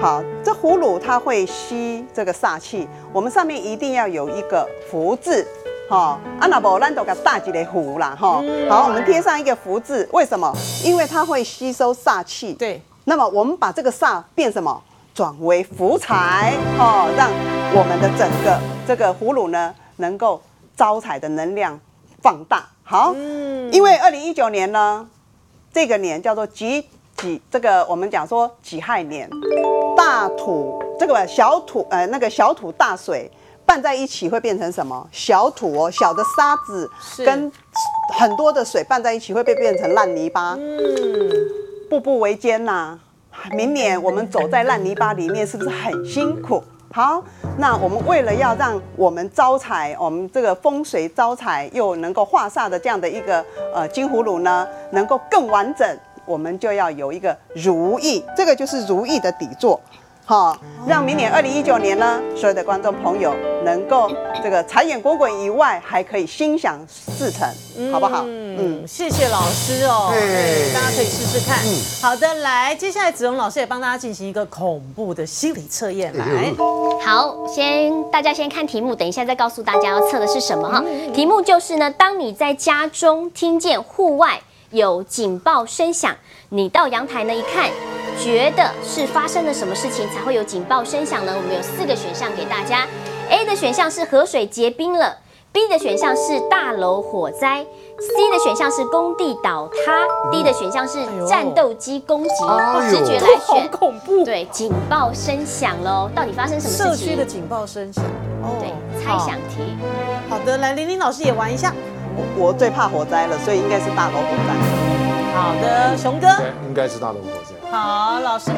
好，这葫芦它会吸这个煞气，我们上面一定要有一个福字。那不然就给大几个福啦，好，我们贴上一个福字，为什么？因为它会吸收煞气。 对。 那么我们把这个煞变什么？转为福财，让我们的整个这个葫芦呢，能够招财的能量放大。好，因为2019年呢，这个年叫做这个我们讲说己亥年，大土这个小土那个小土大水拌在一起会变成什么？小土小的沙子跟很多的水拌在一起会变成烂泥巴，步步维艰呐。明年我们走在烂泥巴里面，是不是很辛苦？好，那我们为了要让我们招财，我们这个风水招财又能够化煞的这样的一个金葫芦呢，能够更完整，我们就要有一个如意，这个就是如意的底座。好，让明年2019年呢，所有的观众朋友能够这个财源滚滚以外，还可以心想事成，好不好？ 谢谢老师哦，大家可以试试看。好的，来，接下来子荣老师也帮大家进行一个恐怖的心理测验。来， 好，大家先看题目，等一下再告诉大家要测的是什么哈。题目就是呢，当你在家中听见户外有警报声响，你到阳台呢一看，觉得是发生了什么事情才会有警报声响呢？我们有4个选项给大家。A 的选项是河水结冰了 ，B 的选项是大楼火灾 ，C 的选项是工地倒塌 ，D 的选项是战斗机攻击。直觉来选， 好恐怖。 对，警报声响喽，到底发生什么事情？ 社区的警报声响。 对，猜想题。 好的，来，玲玲老师也玩一下。 我最怕火灾了，所以应该是大楼火灾。 好的，熊哥。 应该是大楼火灾。 好，老师们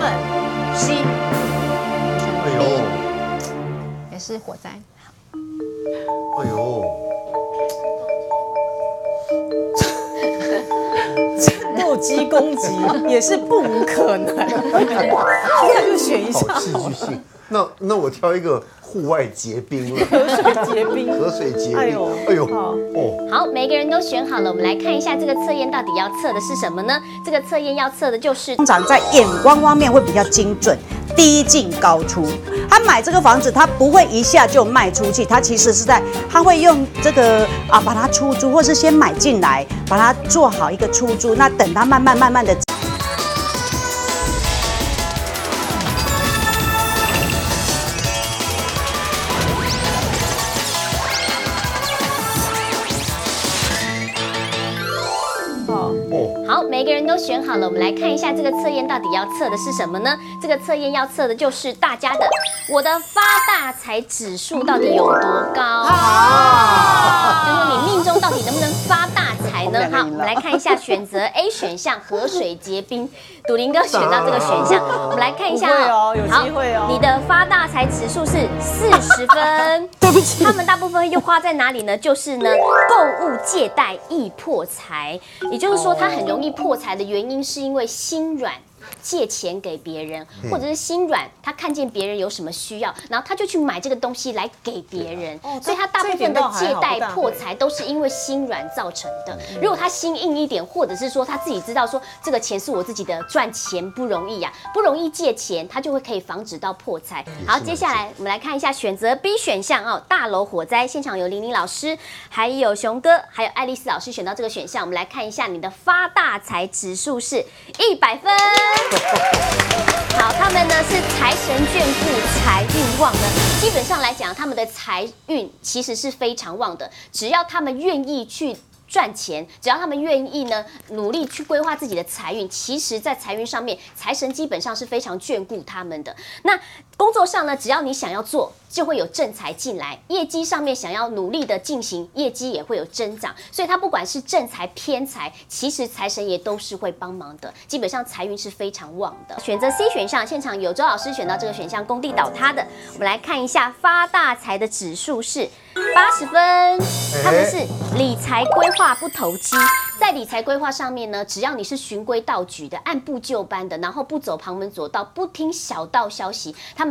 C， 哎呦， 也是火灾。 哎呦， 战斗机攻击也是不无可能，那就选一下好戏剧性。那我挑一个户外结冰了， 河水结冰， 河水结冰。 哎呦， 好，每个人都选好了，我们来看一下这个测验到底要测的是什么呢？这个测验要测的就是通常在眼光方面会比较精准，低进高出。他买这个房子，他不会一下就卖出去，他其实是他会用这个把它出租，或是先买进来，把它做好一个出租，那等它慢慢的。 好，每个人都选好了，我们来看一下这个测验到底要测的是什么呢？这个测验要测的就是大家的我的发大财指数到底有多高？就是说你命中到底能不能发大财呢？好，我们来看一下选择 A 选项河水结冰，笃林哥选到这个选项，我们来看一下哦，有机会哦。 你的发大财指数是40分， 对不起， 他们大部分又花在哪里呢？就是呢，购物借贷易破财，也就是说他很容易破财的原因是因为心软。借钱给别人，或者是心软，他看见别人有什么需要，然后他就去买这个东西来给别人，所以他大部分的借贷破财都是因为心软造成的。如果他心硬一点，或者是说他自己知道说这个钱是我自己的，赚钱不容易呀，不容易借钱，他就会可以防止到破财。好，接下来我们来看一下选择 B 选项哦，大楼火灾，现场有玲玲老师，还有熊哥，还有爱丽丝老师选到这个选项，我们来看一下你的发大财指数是100分。好，他们呢是财神眷顾，财运旺呢。基本上来讲，他们的财运其实是非常旺的，只要他们愿意去赚钱，只要他们愿意呢，努力去规划自己的财运，其实在财运上面，财神基本上是非常眷顾他们的。那工作上呢，只要你想要做，就会有正财进来；业绩上面想要努力的进行，业绩也会有增长。所以它不管是正财偏财，其实财神爷都是会帮忙的。基本上财运是非常旺的。选择 C 选项，现场有周老师选到这个选项，工地倒塌的。我们来看一下发大财的指数是80分，他们是理财规划不投机。在理财规划上面呢，只要你是循规蹈矩的，按部就班的，然后不走旁门左道，不听小道消息，他们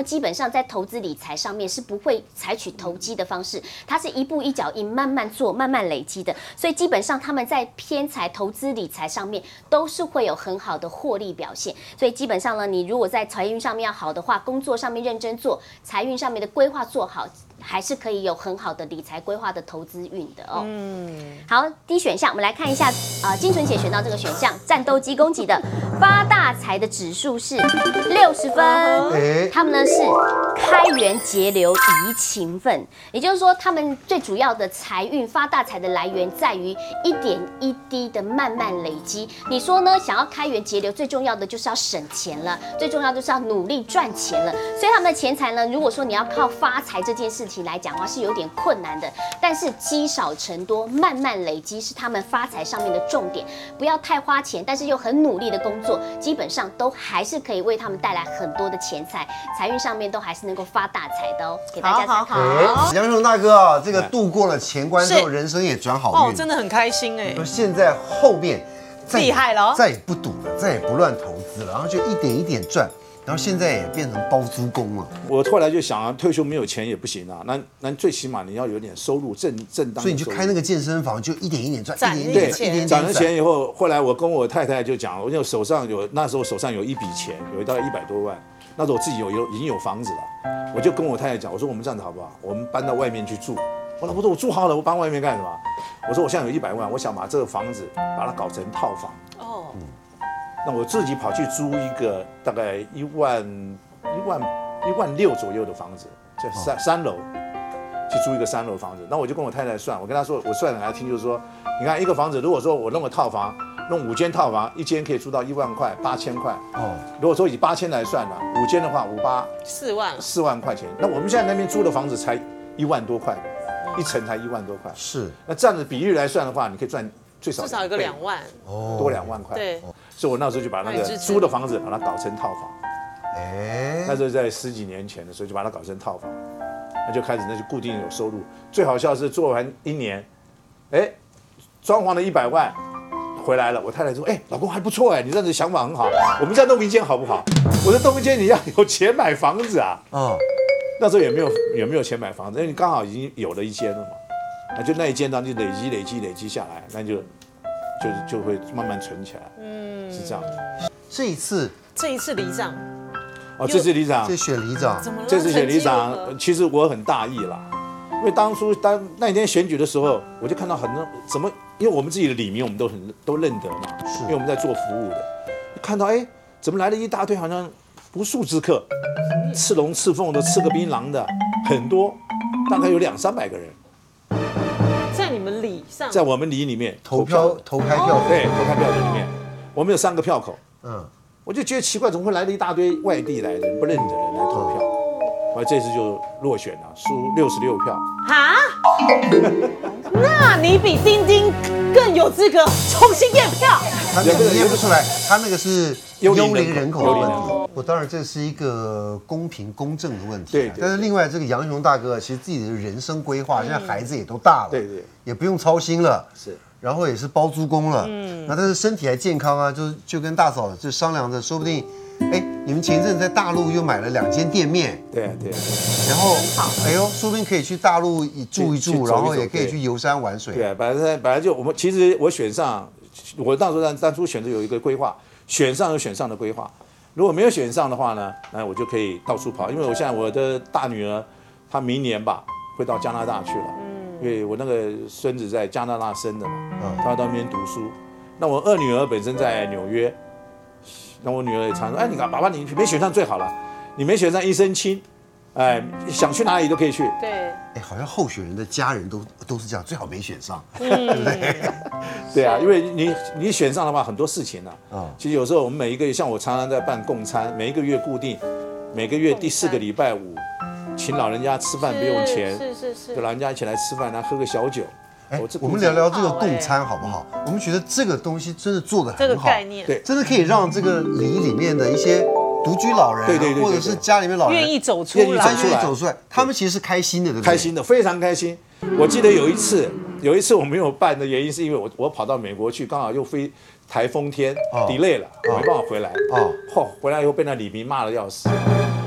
们基本上在投资理财上面是不会采取投机的方式，它是一步一脚印，慢慢做，慢慢累积的。所以基本上他们在偏财投资理财上面都是会有很好的获利表现。所以基本上呢，你如果在财运上面要好的话，工作上面认真做，财运上面的规划做好，还是可以有很好的理财规划的投资运的哦。好，第一选项我们来看一下金纯姐选到这个选项，战斗机攻击的发大财的指数是60分，他们呢是开源节流宜勤奋，也就是说他们最主要的财运发大财的来源在于一点一滴的慢慢累积。你说呢？想要开源节流，最重要的就是要省钱了，最重要就是要努力赚钱了。所以他们的钱财呢，如果说你要靠发财这件事情来讲的话，是有点困难的。但是积少成多，慢慢累积是他们发财上面的重点。不要太花钱，但是又很努力的工作，基本上都还是可以为他们带来很多的钱财，财运上面都还是能够发大财的哦。给大家参考。 杨雄大哥啊，这个度过了前关之后，人生也转好运， 真的很开心哎。 现在后面厉害了， 再也不赌了，再也不乱投资了，然后就一点一点赚。然后现在也变成包租公了。 我后来就想啊，退休没有钱也不行啊，那最起码你要有点收入，正当。 所以你就开那个健身房，就一点一点赚， 一点钱。 攒了钱以后，后来我跟我太太就讲，我那手上有那时候手上有一笔钱，有大概100多万。那时候我自己已经有房子了，我就跟我太太讲，我说我们这样子好不好？我们搬到外面去住。我老婆说我住好了，我搬外面干什么？我说我现在有100万，我想把这个房子把它搞成套房。哦。那我自己跑去租一个大概1万6左右的房子，就三楼，去租一个3楼房子。那我就跟我太太算，我跟她说，我算给她听，就是说，你看一个房子，如果说我弄个套房，弄5间套房，一间可以租到1万块，8000块。哦，如果说以8000来算了，5间的话4万块钱。那我们现在那边租的房子才1万多块，一层才1万多块。 是。那这样的比率来算的话，你可以赚至少有个2万， 多2万块。 对。 所以我那时候就把那个租的房子把它搞成套房。那时候在10几年前的时候就把它搞成套房，那就开始那就固定有收入。最好笑是做完1年，装潢了100万回来了，我太太说，老公还不错你这样子想法很好，我们再弄一间好不好？我说弄一间你要有钱买房子啊。那时候也没有钱买房子，因为你刚好已经有了一间了嘛，那就那一间呢就累积下来，那就会慢慢存起来。是这样。 这一次里长。 这次里长， 这次选里长，其实我很大意啦，因为当那天选举的时候，我就看到很多因为我们自己的里民我们都认得嘛，因为我们在做服务的，看到怎么来了一大堆好像不速之客，刺龙刺凤的，吃个槟榔的很多，大概有200-300个人， 在你们里上， 在我们里面投开票， 对，投开票的里面，我们有3个票口，我就觉得奇怪，怎么会来了一大堆外地来的人不认得的人来投票？我这次就落选了，输66票。 哈？那你比丁丁更有资格重新验票。 他那个验不出来，他那个是幽灵人口的问题。我当然这是一个公平公正的问题。对。但是另外这个杨雄大哥，其实自己的人生规划，现在孩子也都大了，对，也不用操心了。是。然后也是包租公了，那但是身体还健康啊，就跟大嫂就商量着，说不定，你们前一阵在大陆又买了2间店面，对，然后说不定可以去大陆住一住，然后也可以去游山玩水。 对，本来就其实我选上，我当初选择有一个规划，选上有选上的规划，如果没有选上的话呢，那我就可以到处跑，因为我现在我的大女儿，她明年吧会到加拿大去了。因为我那个孙子在加拿大生的嘛，他要到那边读书。那我2女儿本身在纽约，那我女儿也常说：“你看，爸爸你没选上最好了，你没选上一身轻，想去哪里都可以去。” 对， 好像候选人的家人都是这样，最好没选上，对不对？ 对啊，因为你选上的话，很多事情其实有时候我们每一个月，像我常常在办共餐，每一个月固定，每个月第4个礼拜5。请老人家吃饭不用钱，是，就老人家一起来吃饭，然后喝个小酒。 我们聊聊这个共餐好不好？我们觉得这个东西真的做得很好， 这个概念， 对，真的可以让这个里面的一些独居老人，对，或者是家里面老人愿意走出来， 他们其实是开心的，对不对？ 开心的，非常开心。我记得有一次我没有办的原因是因为我跑到美国去，刚好又飞台风天 delay 了，没办法回来。回来以后被那里民骂得要死。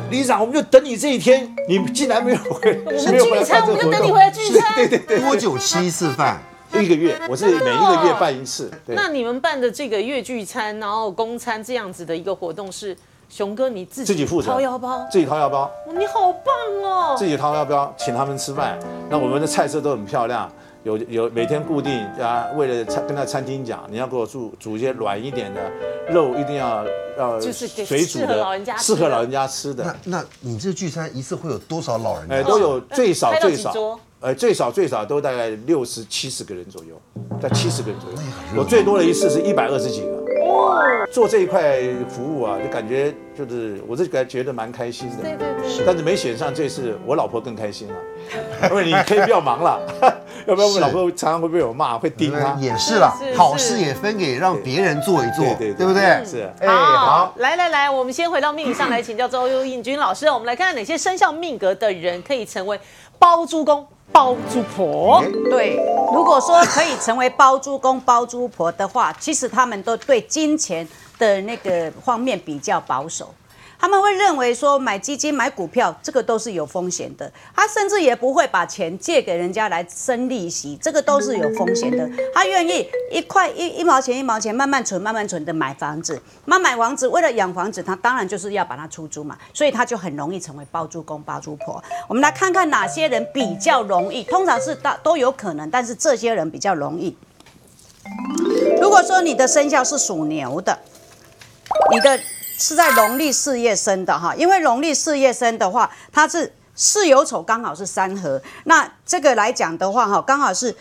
理事长，我们就等你这一天，你竟然没有回， 我们聚餐，我们就等你回来聚餐。 对。 多久吃一次饭 ？1个月，我是每1个月办一次。 那你们办的这个月聚餐，然后公餐这样子的一个活动是？熊哥，你自己负责掏腰包， 自己掏腰包， 你好棒哦！ 自己掏腰包，请他们吃饭。那我们的菜色都很漂亮，有每天固定啊，为了跟他餐厅讲，你要给我煮一些软一点的肉，一定要就是水煮的，适合老人家吃的。 那你这聚餐一次会有多少老人家？ 都有最少，最少都大概60、70个人左右，在70个人左右。我最多的一次是120几个。做这一块服务啊，就感觉就是我是觉得蛮开心的。 对。 但是没选上这次，我老婆更开心了，因为你可以不要忙了，要不然我老婆常常会被我骂，会盯她。 也是啦，好事也分给让别人做一做，对不对？ 是。 好，来，我们先回到命理上来请教周应君老师，我们来看看哪些生肖命格的人可以成为包租公、包租婆。 对，如果说可以成为包租公、包租婆的话，其实他们都对金钱的那个方面比较保守。他们会认为说买基金、买股票这个都是有风险的，他甚至也不会把钱借给人家来生利息，这个都是有风险的。他愿意一毛钱慢慢存的买房子。那买房子为了养房子，他当然就是要把它出租嘛，所以他就很容易成为包租公、包租婆。我们来看看哪些人比较容易，通常是都有可能，但是这些人比较容易。如果说你的生肖是属牛的，你的是在农历4月生的哈，因为农历4月生的话，它是巳酉丑刚好是3合，那这个来讲的话哈，刚好是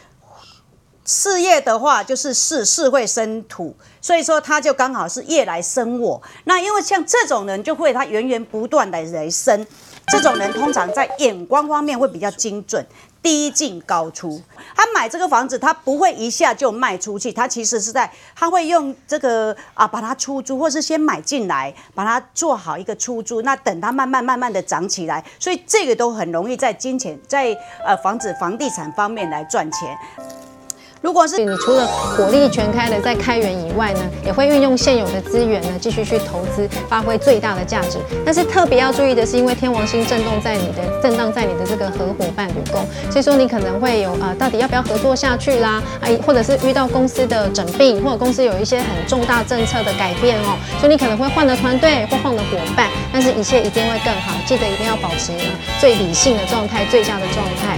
4月的话就是巳会生土，所以说它就刚好是夜来生我。那因为像这种人就会他源源不断的来生，这种人通常在眼光方面会比较精准。低进高出，他买这个房子，他不会一下就卖出去，他其实是他会用这个把它出租，或是先买进来，把它做好一个出租，那等它慢慢的涨起来，所以这个都很容易在金钱在房地产方面来赚钱。如果是你除了火力全开的在开源以外呢，也会运用现有的资源呢，继续去投资，发挥最大的价值。但是特别要注意的是，因为天王星震荡在你的这个合伙伴侣宫，所以说你可能会有到底要不要合作下去啦，或者是遇到公司的整并，或者公司有一些很重大政策的改变哦，所以你可能会换了团队或换了伙伴，但是一切一定会更好。记得一定要保持最理性的状态，最佳的状态。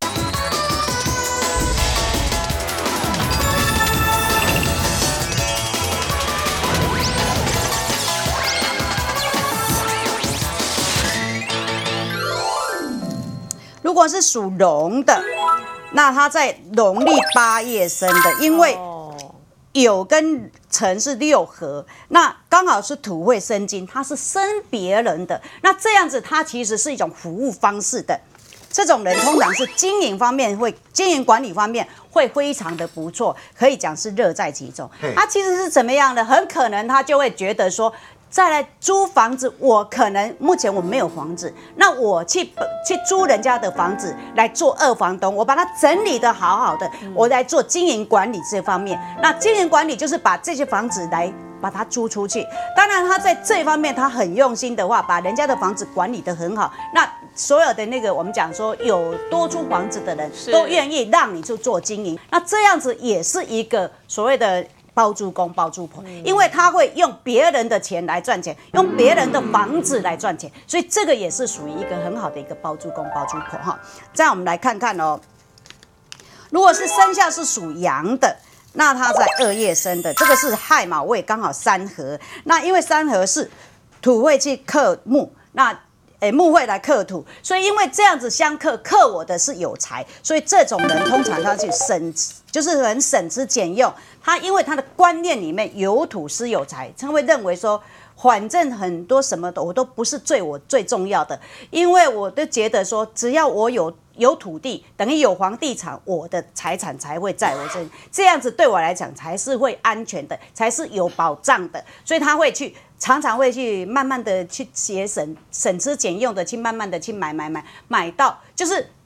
如果是属龙的，那他在农历8月生的，因为酉跟辰是6合，那刚好是土会生金，他是生别人的，那这样子他其实是一种服务方式的。这种人通常是经营管理方面会非常的不错，可以讲是乐在其中。他其实是怎么样的？很可能他就会觉得说，再来租房子，我可能目前我没有房子，那我去租人家的房子来做2房东，我把它整理的好好的，我来做经营管理这方面。那经营管理就是把这些房子来把它租出去。当然他在这方面他很用心的话，把人家的房子管理得很好，那所有的那个我们讲说有多出房子的人都愿意让你去做经营，那这样子也是一个所谓的包租公、包租婆，因为他会用别人的钱来赚钱，用别人的房子来赚钱，所以这个也是属于一个很好的一个包租公、包租婆哈。这样我们来看看哦，如果是生肖是属羊的，那他在2月生的，这个是亥卯未刚好3合，那因为3合是土会去克木，那木会来克土，所以因为这样子相克，克我的是有财，所以这种人通常他去就是很省吃俭用。他因为他的观念里面有土是有财，他会认为说，反正很多什么的我都不是我最重要的，因为我都觉得说，只要我有土地，等于有房地产，我的财产才会在我这里，这样子对我来讲才是会安全的，才是有保障的，所以他会常常会去慢慢的去节省，省吃俭用的去慢慢的去买到，就是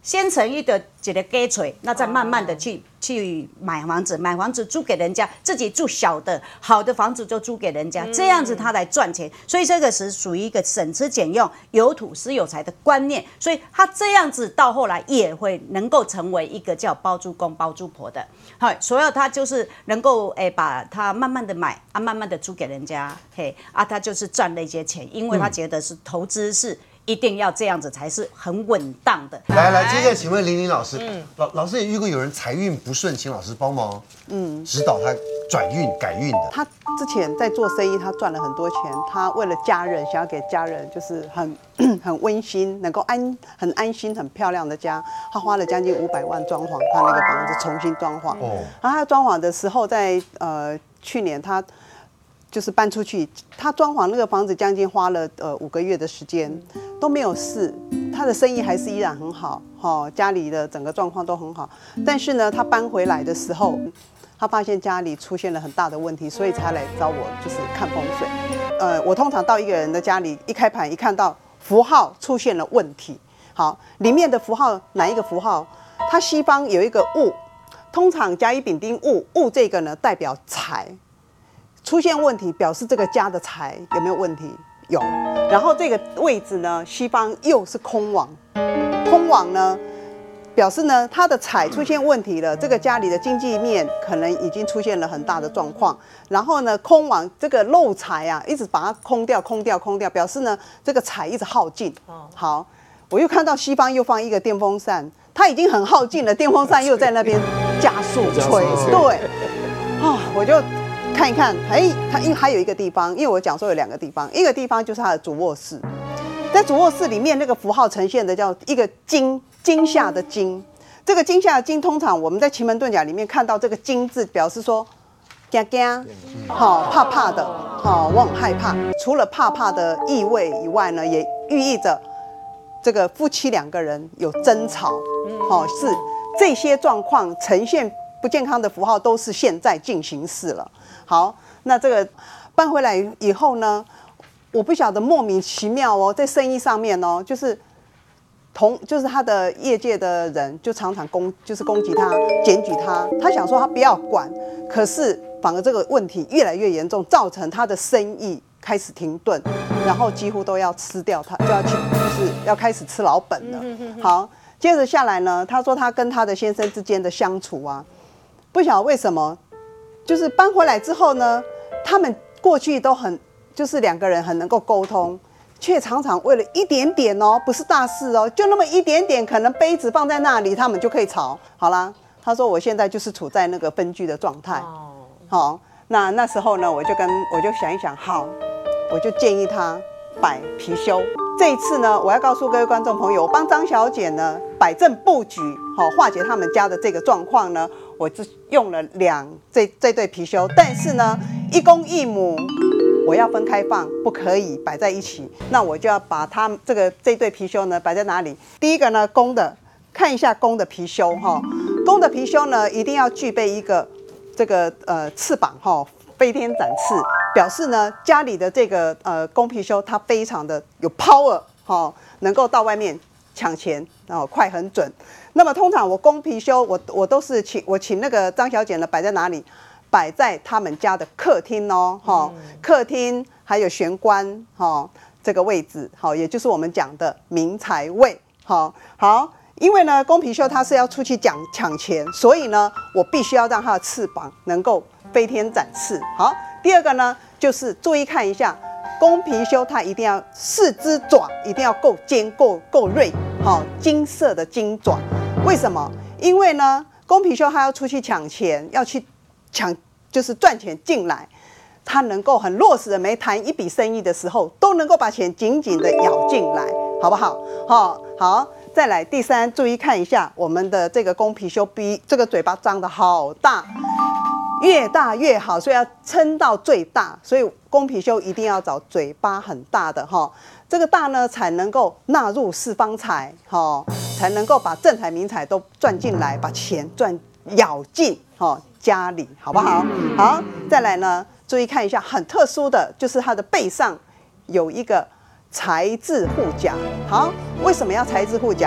先成一个基础，那再慢慢的去买房子租给人家，自己住小的好的房子就租给人家，这样子他来赚钱。所以这个是属于一个省吃俭用、有土斯有财的观念。所以他这样子到后来也会能够成为一个叫包租公包租婆的。好，所有他就是能够把他慢慢的买啊，慢慢的租给人家，他就是赚了一些钱，因为他觉得是投资是一定要这样子才是很稳当的。 来，接着请问玲玲老师，老师也遇过有人财运不顺，请老师帮忙，指导他转运改运的。 他之前在做生意，他赚了很多钱，他为了家人，想要给家人就是很温馨，能够很安心、很漂亮的家，他花了将近500万装潢他那个房子，重新装潢。然后他装潢的时候，在去年他就是搬出去，他装潢那个房子将近花了5个月的时间都没有事，他的生意还是依然很好，家里的整个状况都很好。但是呢，他搬回来的时候，他发现家里出现了很大的问题，所以才来找我，就是看风水。我通常到一个人的家里，一开盘一看到符号出现了问题，好，里面的符号哪一个符号？它西方有一个戊，通常甲乙丙丁戊，戊这个呢代表财。出现问题，表示这个家的财有没有问题？有。然后这个位置呢，西方又是空亡，空亡呢，表示呢他的财出现问题了，这个家里的经济面可能已经出现了很大的状况。然后呢，空亡这个漏财啊，一直把它空掉，表示呢这个财一直耗尽。好，我又看到西方又放一个电风扇，它已经很耗尽了，电风扇又在那边加速吹，对，我就看一看，它还有一个地方，因为我讲说有2个地方，一个地方就是它的主卧室，在主卧室里面那个符号呈现的叫一个惊吓的惊，这个惊吓的惊，通常我们在奇门遁甲里面看到这个惊字，表示说怕怕的，我很害怕。除了怕怕的意味以外呢，也寓意着这个夫妻2个人有争吵，是这些状况呈现不健康的符号都是现在进行式了。好，那这个搬回来以后呢，我不晓得莫名其妙在生意上面就是他的业界的人就常常攻击他、检举他，他想说他不要管，可是反而这个问题越来越严重，造成他的生意开始停顿，然后几乎都要吃掉他，就是要开始吃老本了。好，接着下来呢，他说他跟他的先生之间的相处啊，不晓得为什么。就是搬回来之后呢，他们过去都就是2个人很能够沟通，却常常为了一点点不是大事就那么一点点，可能杯子放在那里，他们就可以吵。好啦，他说我现在就是处在那个分居的状态。好，那时候呢，我就想一想，好，我就建议他摆貔貅。这一次呢，我要告诉各位观众朋友，我帮张小姐呢摆正布局，化解他们家的这个状况呢，我就用了这对貔貅，但是呢，一公一母我要分开放，不可以摆在一起。那我就要把这对貔貅呢摆在哪里？第一个呢，公的，看一下公的貔貅公的貔貅呢一定要具备一个这个翅膀飞天展翅，表示呢家里的这个公貔貅它非常的有 power 能够到外面抢钱快很准。那么通常我公貔貅我都是请那个张小姐呢摆在哪里？摆在他们家的客厅客厅还有玄关这个位置也就是我们讲的明财位好。因为呢，公貔貅它是要出去抢钱，所以呢，我必须要让它的翅膀能够飞天展翅。好，第二个呢，就是注意看一下，公貔貅它一定要4只爪一定要够尖、够锐，金色的金爪。为什么？因为呢，公貔貅它要出去抢钱，要去就是赚钱进来，它能够很落实的，每谈一笔生意的时候，都能够把钱紧紧的咬进来，好不好？好。再来第3，注意看一下我们的这个公貔貅这个嘴巴张得好大，越大越好，所以要撑到最大。所以公貔貅一定要找嘴巴很大的这个大呢才能够纳入四方财才能够把正财名财都赚进来，把钱咬进家里，好不好？好，再来呢，注意看一下很特殊的就是它的背上有一个财字护甲。好，为什么要财字护甲？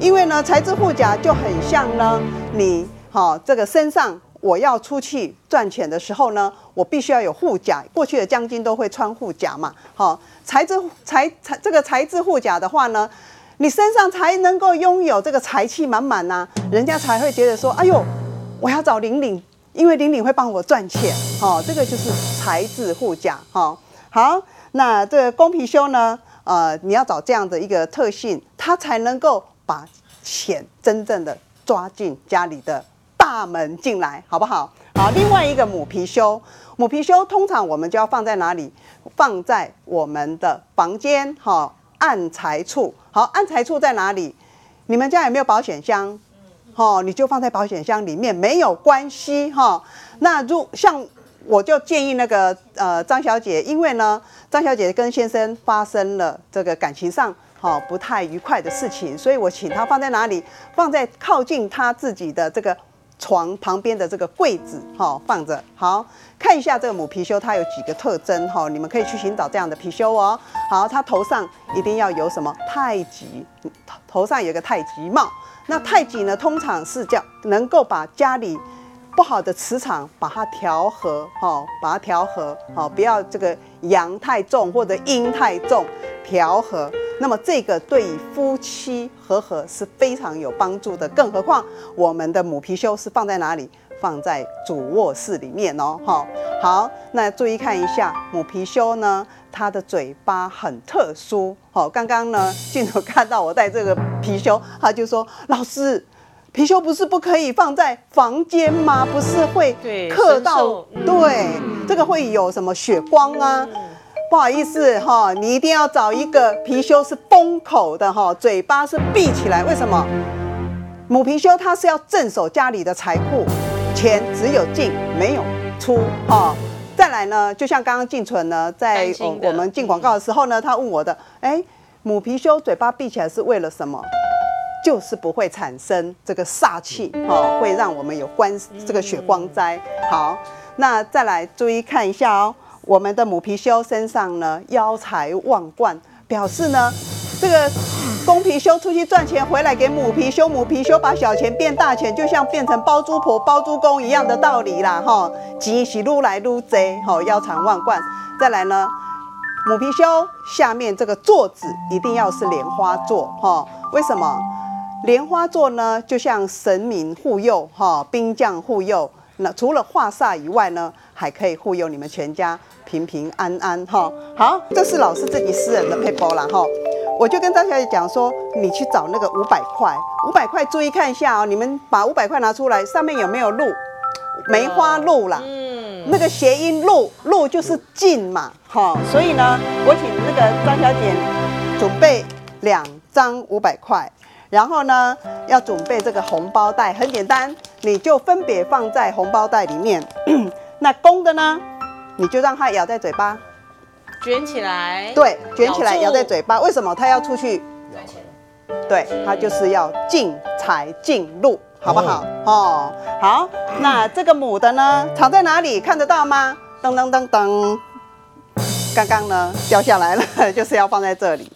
因为呢，财制护甲就很像呢，你这个身上我要出去赚钱的时候呢，我必须要有护甲。过去的将军都会穿护甲嘛，这个财制护甲的话呢，你身上才能够拥有这个财气满满呐，人家才会觉得说，哎呦，我要找领领，因为领领会帮我赚钱，这个就是财制护甲，好，那这个公貔貅呢，你要找这样的一个特性，它才能够把钱真正的抓进家里的大门进来，好不好？好，另外一个母貔貅，母貔貅通常我们就要放在哪里？放在我们的房间，暗财处。好，暗财处在哪里？你们家有没有保险箱？你就放在保险箱里面没有关系哈。那像我就建议那个张小姐，因为呢张小姐跟先生发生了这个感情上不太愉快的事情，所以我请她放在哪里？放在靠近她自己的这个床旁边的这个柜子放着。好，看一下这个母貔貅它有几个特征你们可以去寻找这样的貔貅哦。好，它头上一定要有什么太极，头上有一个太极帽。那太极呢，通常是能够把家里不好的磁场把它调和，把它调和，不要这个阳太重或者阴太重，调和。那么这个对于夫妻和合是非常有帮助的，更何况我们的母貔貅是放在哪里？放在主卧室里面哦。好，那注意看一下母貔貅呢，它的嘴巴很特殊。刚刚呢，镜头看到我带这个貔貅，他就说：“老师，貔貅不是不可以放在房间吗？不是会克到？对，这个会有什么血光啊？”不好意思你一定要找一个貔貅是封口的嘴巴是闭起来。为什么？母貔貅它是要镇守家里的财库，钱只有进没有出再来呢，就像刚刚静纯呢，在我们进广告的时候呢，他问我的，母貔貅嘴巴闭起来是为了什么？就是不会产生这个煞气会让我们有这个血光灾。好，那再来注意看一下哦。我们的母貔貅身上呢，腰财万贯，表示呢，这个公貔貅出去赚钱回来给母貔貅，母貔貅把小钱变大钱，就像变成包租婆、包租公一样的道理啦钱是愈来愈贼腰财万贯。再来呢，母貔貅下面这个座子一定要是莲花座为什么？莲花座呢，就像神明护佑兵将护佑。那除了化煞以外呢，还可以护佑你们全家平平安安好，这是老师自己私人的撇步啦我就跟张小姐讲说，你去找那个500块，500块注意看一下你们把500块拿出来，上面有没有鹿？梅花鹿啦，那个谐音鹿就是进嘛所以呢，我请那个张小姐准备2张500块。然后呢，要准备这个红包袋，很简单，你就分别放在红包袋里面。那公的呢，你就让它咬在嘴巴， 卷起来。对， 卷起来咬在嘴巴。为什么它要出去？对，它就是要进财进入，好不好？好，那这个母的呢，藏在哪里？看得到吗？噔噔噔噔，刚刚呢掉下来了，就是要放在这里。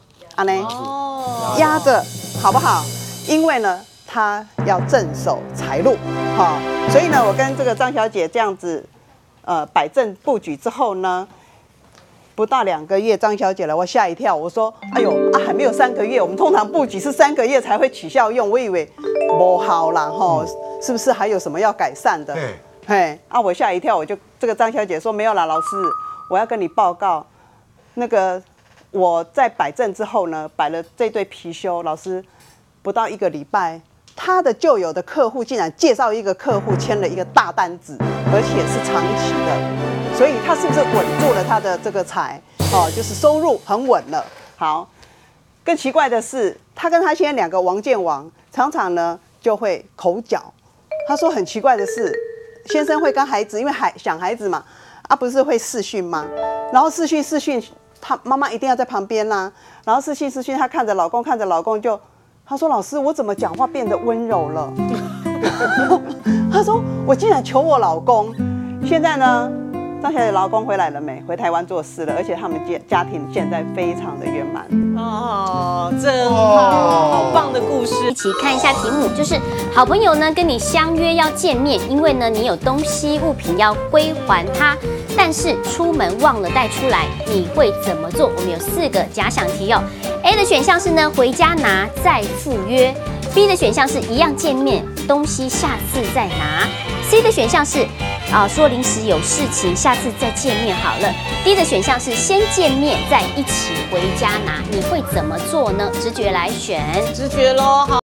压着。好不好？因为呢，他要镇守财路，所以呢，我跟这个张小姐这样子，摆正布局之后呢，不到2个月，张小姐来，我吓一跳，我说，哎呦还没有3个月，我们通常布局是3个月才会起效用，我以为不好啦是不是还有什么要改善的？我吓一跳，这个张小姐说没有啦，老师，我要跟你报告，那个。我在摆正之后呢，摆了这对貔貅，老师不到1个礼拜，他的旧有的客户竟然介绍一个客户签了一个大单子，而且是长期的，所以他是不是稳住了他的这个财就是收入很稳了。好，更奇怪的是，他跟他先生2个王见王，常常呢就会口角。他说很奇怪的是，先生会跟孩子，因为想孩子嘛，不是会视讯吗？然后视讯。他妈妈一定要在旁边啦，然后视讯，他看着老公就，他说老师，我怎么讲话变得温柔了？他说我竟然求我老公，现在呢， 大小姐老公回来了没？回台湾做事了，而且他们家庭现在非常的圆满。 哦，真好，好棒的故事。 一起看一下题目，就是好朋友呢跟你相约要见面，因为呢你有东西物品要归还他，但是出门忘了带出来，你会怎么做？我们有4个假想题哦。A 的选项是呢回家拿再赴约。B 的选项是一样见面，东西下次再拿。C 的选项是说临时有事情，下次再见面好了。D 的选项是先见面再一起回家拿，你会怎么做呢？直觉来选， 直觉咯，好。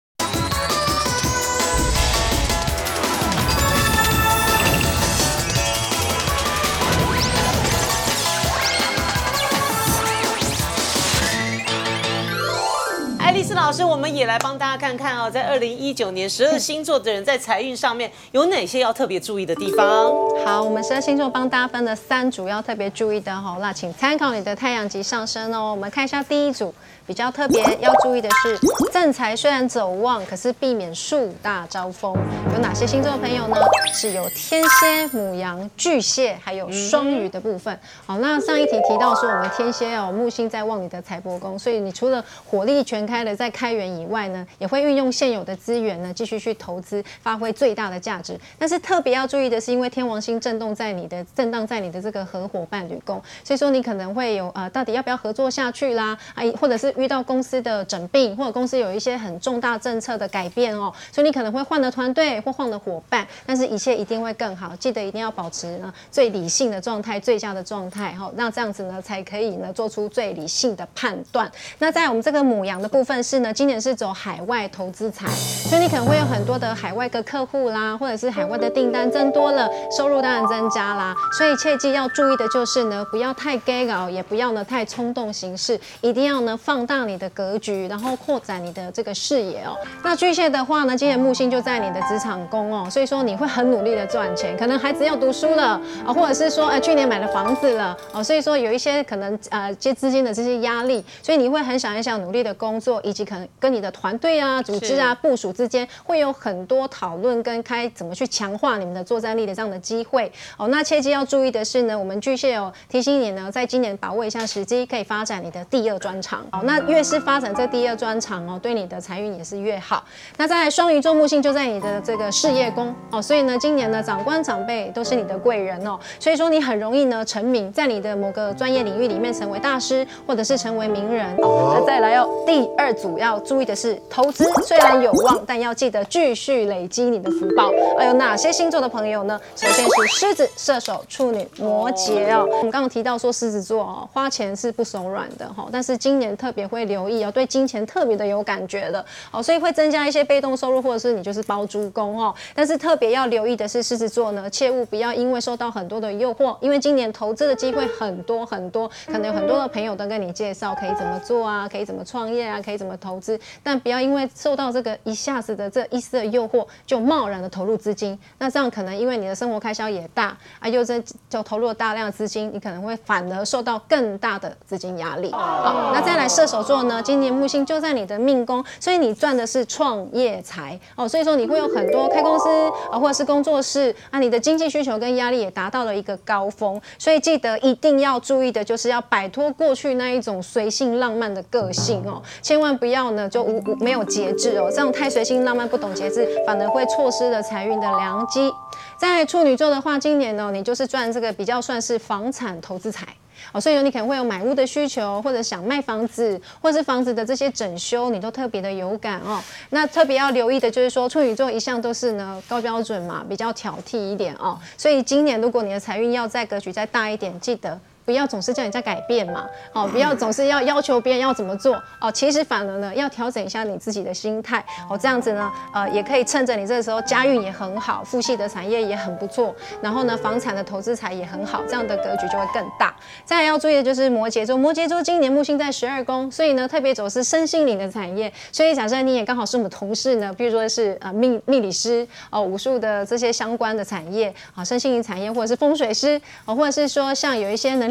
爱丽丝老师，我们也来帮大家看看哦，在2019年12星座的人在财运上面有哪些要特别注意的地方？ 好，我们12星座帮大家分了3组要特别注意的哈，那请参考你的太阳及上升哦。我们看一下第一组，比较特别要注意的是，正财虽然走旺，可是避免树大招风。有哪些星座的朋友呢？是有天蝎、牡羊、巨蟹，还有双鱼的部分。好，那上一题提到说，我们天蝎哦，木星在旺你的财帛宫，所以你除了火力全开的在开源以外呢，也会运用现有的资源呢，继续去投资，发挥最大的价值。但是特别要注意的是，因为天王星震荡在你的这个合伙伴侣宫，所以说你可能会有到底要不要合作下去啦，或者是遇到公司的整并，或者公司有一些很重大政策的改变哦，所以你可能会换了团队或换了伙伴，但是一切一定会更好。记得一定要保持呢最理性的状态，最佳的状态哈，那这样子呢才可以呢做出最理性的判断。那在我们这个牡羊的部分是呢，今年是走海外投资财，所以你可能会有很多的海外的客户啦，或者是海外的订单增多了，收入当然增加啦。所以切记要注意的就是呢，不要太 gay 搞，也不要呢太冲动行事，一定要呢放大你的格局，然后扩展你的这个视野哦。那巨蟹的话呢，今年木星就在你的职场宫哦，所以说你会很努力的赚钱，可能孩子要读书了啊，或者是说去年买了房子了哦，所以说有一些可能接资金的这些压力，所以你会很想努力的工作，以及可能跟你的团队啊、组织啊、部署之间会有很多讨论跟怎么去强化你们的作战力的这样的机会哦。那切记要注意的是呢，我们巨蟹哦提醒你呢，在今年把握一下时机，可以发展你的第2专长哦。那越是发展这第2专长哦，对你的财运也是越好。那在双鱼座木星就在你的这个事业宫哦，所以呢，今年呢长官长辈都是你的贵人哦，所以说你很容易呢成名，在你的某个专业领域里面成为大师，或者是成为名人哦。那再来第2组要注意的是，投资虽然有望，但要记得继续累积你的福报。有哪些星座的朋友呢？首先是狮子、射手、处女、摩羯哦。我们刚刚提到说狮子座哦，花钱是不手软的哈，但是今年特别会留意哦，对金钱特别的有感觉的哦，所以会增加一些被动收入，或者是你就是包租公哦。但是特别要留意的是狮子座呢，切勿不要因为受到很多的诱惑，因为今年投资的机会很多很多，可能有很多的朋友都跟你介绍可以怎么做啊，可以怎么创业啊，可以怎么投资，但不要因为受到这个一下子的这一丝的诱惑，就贸然的投入资金。那这样可能因为你的生活开销也大啊，就投入了大量的资金，你可能会反而受到更大的资金压力。好，那再来射手座呢，今年木星就在你的命宫，所以你赚的是创业财哦，所以说你会有很多开公司啊，或者是工作室啊，你的经济需求跟压力也达到了一个高峰，所以记得一定要注意的就是要摆脱过去那一种随性浪漫的个性哦，千万不要呢就没有节制哦，这样太随性浪漫不懂节制，反而会错失了财运的良机。在处女座的话，今年呢你就是赚这个比较算是房产投资财。哦，所以你可能会有买屋的需求，或者想卖房子，或是房子的这些整修，你都特别的有感哦。那特别要留意的就是说，处女座一向都是呢高标准嘛，比较挑剔一点哦。所以今年如果你的财运要再格局再大一点，记得不要总是叫你在改变嘛，哦，不要总是要求别人要怎么做哦，其实反而呢要调整一下你自己的心态哦，这样子呢，也可以趁着你这个时候家运也很好，父系的产业也很不错，然后呢房产的投资财也很好，这样的格局就会更大。再来要注意的就是摩羯座，摩羯座今年木星在12宫，所以呢特别走是身心灵的产业，所以假设你也刚好是我们同事呢，比如说是命理师哦，武术的这些相关的产业啊，身心灵产业，或者是风水师哦，或者是说像有一些能量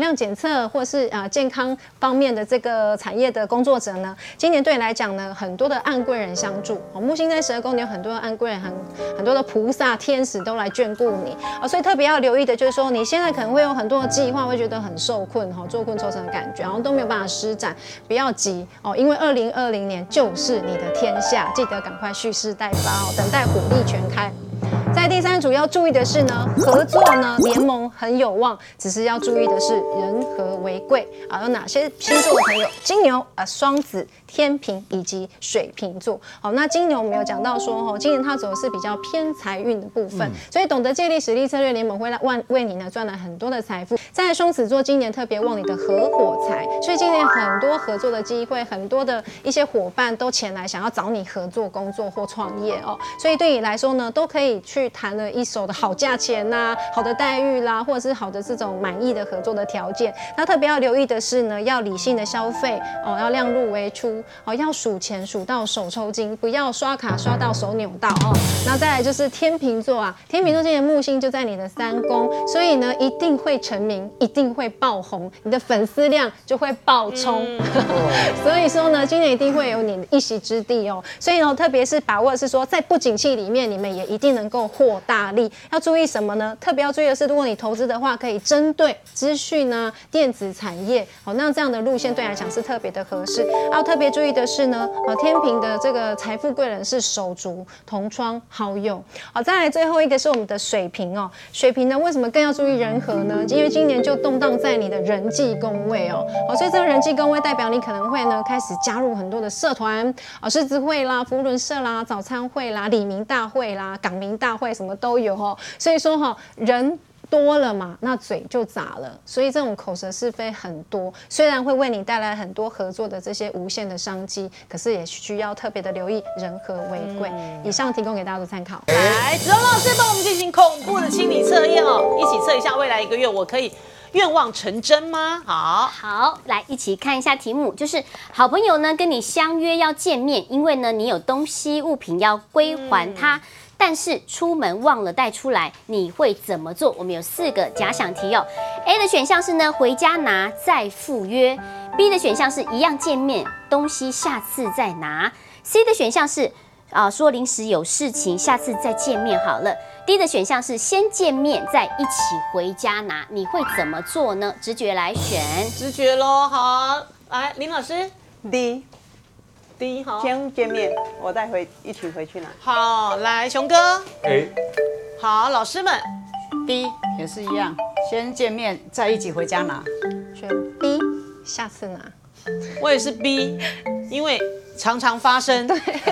量检测或是健康方面的这个产业的工作者呢，今年对你来讲呢，很多的暗贵人相助。木星在12宫，你有很多的暗贵人，很多的菩萨、天使都来眷顾你所以特别要留意的就是说，你现在可能会有很多的计划，会觉得很受困坐困愁城的感觉，然后都没有办法施展，不要急因为2020年就是你的天下，记得赶快蓄势待发等待火力全开。在第三组要注意的是呢，合作呢联盟很有望，只是要注意的是人和为贵有哪些星座的朋友？金牛双子、天秤以及水瓶座。好，那金牛我们有讲到说今年它走的是比较偏财运的部分，所以懂得借力使力策略联盟会为你呢赚来很多的财富。在双子座今年特别旺你的合伙财，所以今年很多合作的机会，很多的一些伙伴都前来想要找你合作工作或创业所以对你来说呢，都可以去谈了一手的好价钱好的待遇啦，或者是好的这种满意的合作的条件。那特别要留意的是呢，要理性的消费要量入为出要数钱数到手抽筋，不要刷卡刷到手扭到那再来就是天秤座天秤座今年木星就在你的3宫，所以呢一定会成名，一定会爆红，你的粉丝量就会爆冲所以说呢，今年一定会有你的一席之地所以呢，特别是把握的是说，在不景气里面，你们也一定能够获大利。要注意什么呢？特别要注意的是，如果你投资的话，可以针对资讯电子产业那这样的路线对你来讲是特别的合适。要特别注意的是呢，天秤的这个财富贵人是手足、同窗好友。再来最后一个是我们的水瓶水瓶呢，为什么更要注意人和呢？因为今年就动荡在你的人际宫位所以这个人际宫位代表你可能会呢开始加入很多的社团狮子会啦、扶轮社啦、早餐会啦、里民大会啦、港民大会什么都有所以说人多了嘛，那嘴就杂了，所以这种口舌是非很多，虽然会为你带来很多合作的这些无限的商机，可是也需要特别的留意人和为贵。以上提供给大家做参考。 来，子龙老师帮我们进行恐怖的心理测验一起测一下未来1个月我可以愿望成真吗？ 好，来一起看一下题目，就是好朋友呢跟你相约要见面，因为呢你有东西物品要归还他。但是出门忘了带出来，你会怎么做？我们有4个假想题A 的选项是呢，回家拿再赴约。B 的选项是一样见面，东西下次再拿。C 的选项是说临时有事情，下次再见面好了。D 的选项是先见面再一起回家拿。你会怎么做呢？直觉来选， 直觉咯。好，来林老师 D 好，先见面，我再一起回去拿。 好，来熊哥 A， 好，老师们 B 也是一样，先见面再一起回家拿。 选 B， 下次拿。 我也是 B， 因为常常发生。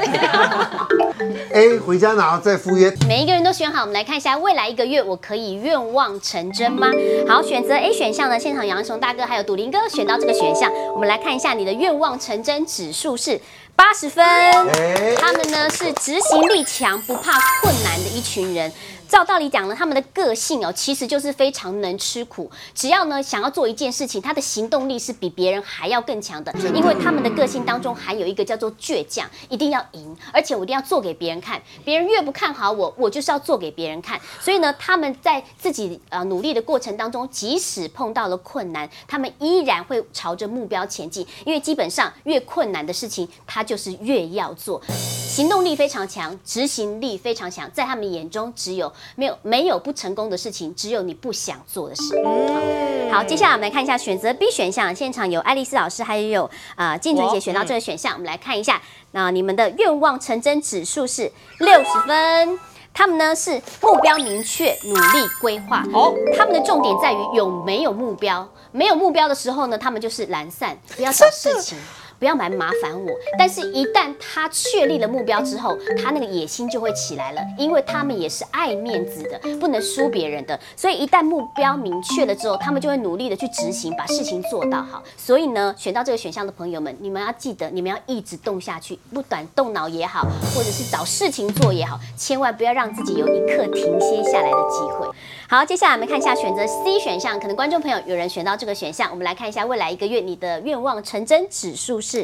A 回家拿再赴约。 每一个人都选好，我们来看一下未来1个月我可以愿望成真吗？好，选择 A 选项呢，现场杨雄大哥还有笃林哥选到这个选项，我们来看一下你的愿望成真指数是80分。他们呢是执行力强、不怕困难的一群人。照道理讲呢，他们的个性其实就是非常能吃苦。只要呢想要做一件事情，他的行动力是比别人还要更强的，因为他们的个性当中含有一个叫做倔强，一定要赢，而且我一定要做给别人看。别人越不看好我，我就是要做给别人看。所以呢，他们在自己努力的过程当中，即使碰到了困难，他们依然会朝着目标前进。因为基本上越困难的事情，他就是越要做。行动力非常强，执行力非常强，在他们眼中没有不成功的事情，只有你不想做的事。好，接下来我们来看一下选择 B 选项，现场有爱丽丝老师，还有静纯姐选到这个选项，我们来看一下，你们的愿望成真指数是60分。他们呢是目标明确，努力规划。他们的重点在于有没有目标。没有目标的时候呢，他们就是懒散，不要找事情。不要来麻烦我，但是一旦他确立了目标之后，他那个野心就会起来了，因为他们也是爱面子的，不能输别人的，所以一旦目标明确了之后，他们就会努力的去执行，把事情做到好。所以呢，选到这个选项的朋友们，你们要记得，你们要一直动下去，不管动脑也好，或者是找事情做也好，千万不要让自己有一刻停歇下来的机会。好，接下来我们看一下选择 C 选项，可能观众朋友有人选到这个选项，我们来看一下未来1个月你的愿望成真指数是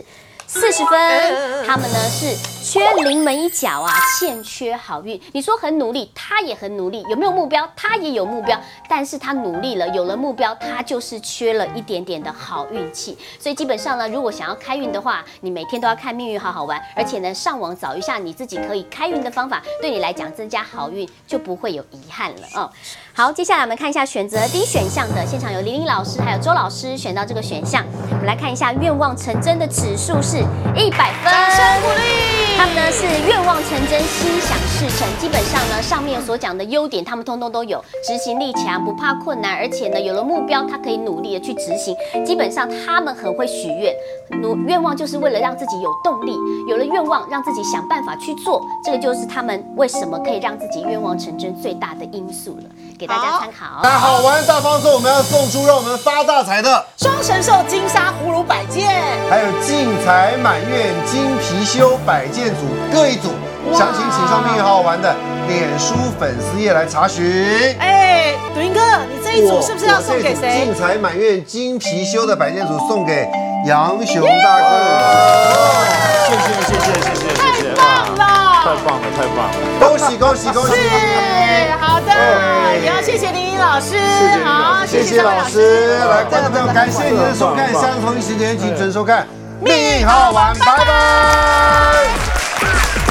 40分，他们呢是缺临门一脚啊，欠缺好运。你说很努力，他也很努力，有没有目标？他也有目标，但是他努力了，有了目标，他就是缺了一点点的好运气。所以基本上呢，如果想要开运的话，你每天都要看命运好好玩，而且呢，上网找一下你自己可以开运的方法，对你来讲增加好运就不会有遗憾了哦。好，接下来我们看一下选择 D 选项的，现场有玲玲老师还有周老师选到这个选项，我们来看一下愿望成真的指数是100分，掌声鼓励。他们呢是愿望成真，心想事成，基本上呢上面所讲的优点，他们通通都有，执行力强，不怕困难，而且呢有了目标，他可以努力的去执行。基本上他们很会许愿，愿望就是为了让自己有动力，有了愿望让自己想办法去做，这个就是他们为什么可以让自己愿望成真最大的因素了，给大家参考。 那好玩大放送，我们要送出让我们发大财的双神兽金沙葫芦100件， 还有进财满愿金貔貅100件组各一组，详情请上命运好好玩的脸书粉丝页来查询。 哎，赌英哥，你这一组是不是要送给谁？ 进财满愿金貔貅的100件组送给杨雄大哥。 谢谢， 太棒了， 太棒了！ 恭喜！ 是好的，也要谢谢玲玲老师，好， 谢谢老师。来，观众朋友，感谢您的收看，相同一时间请准收看《命运好好玩》。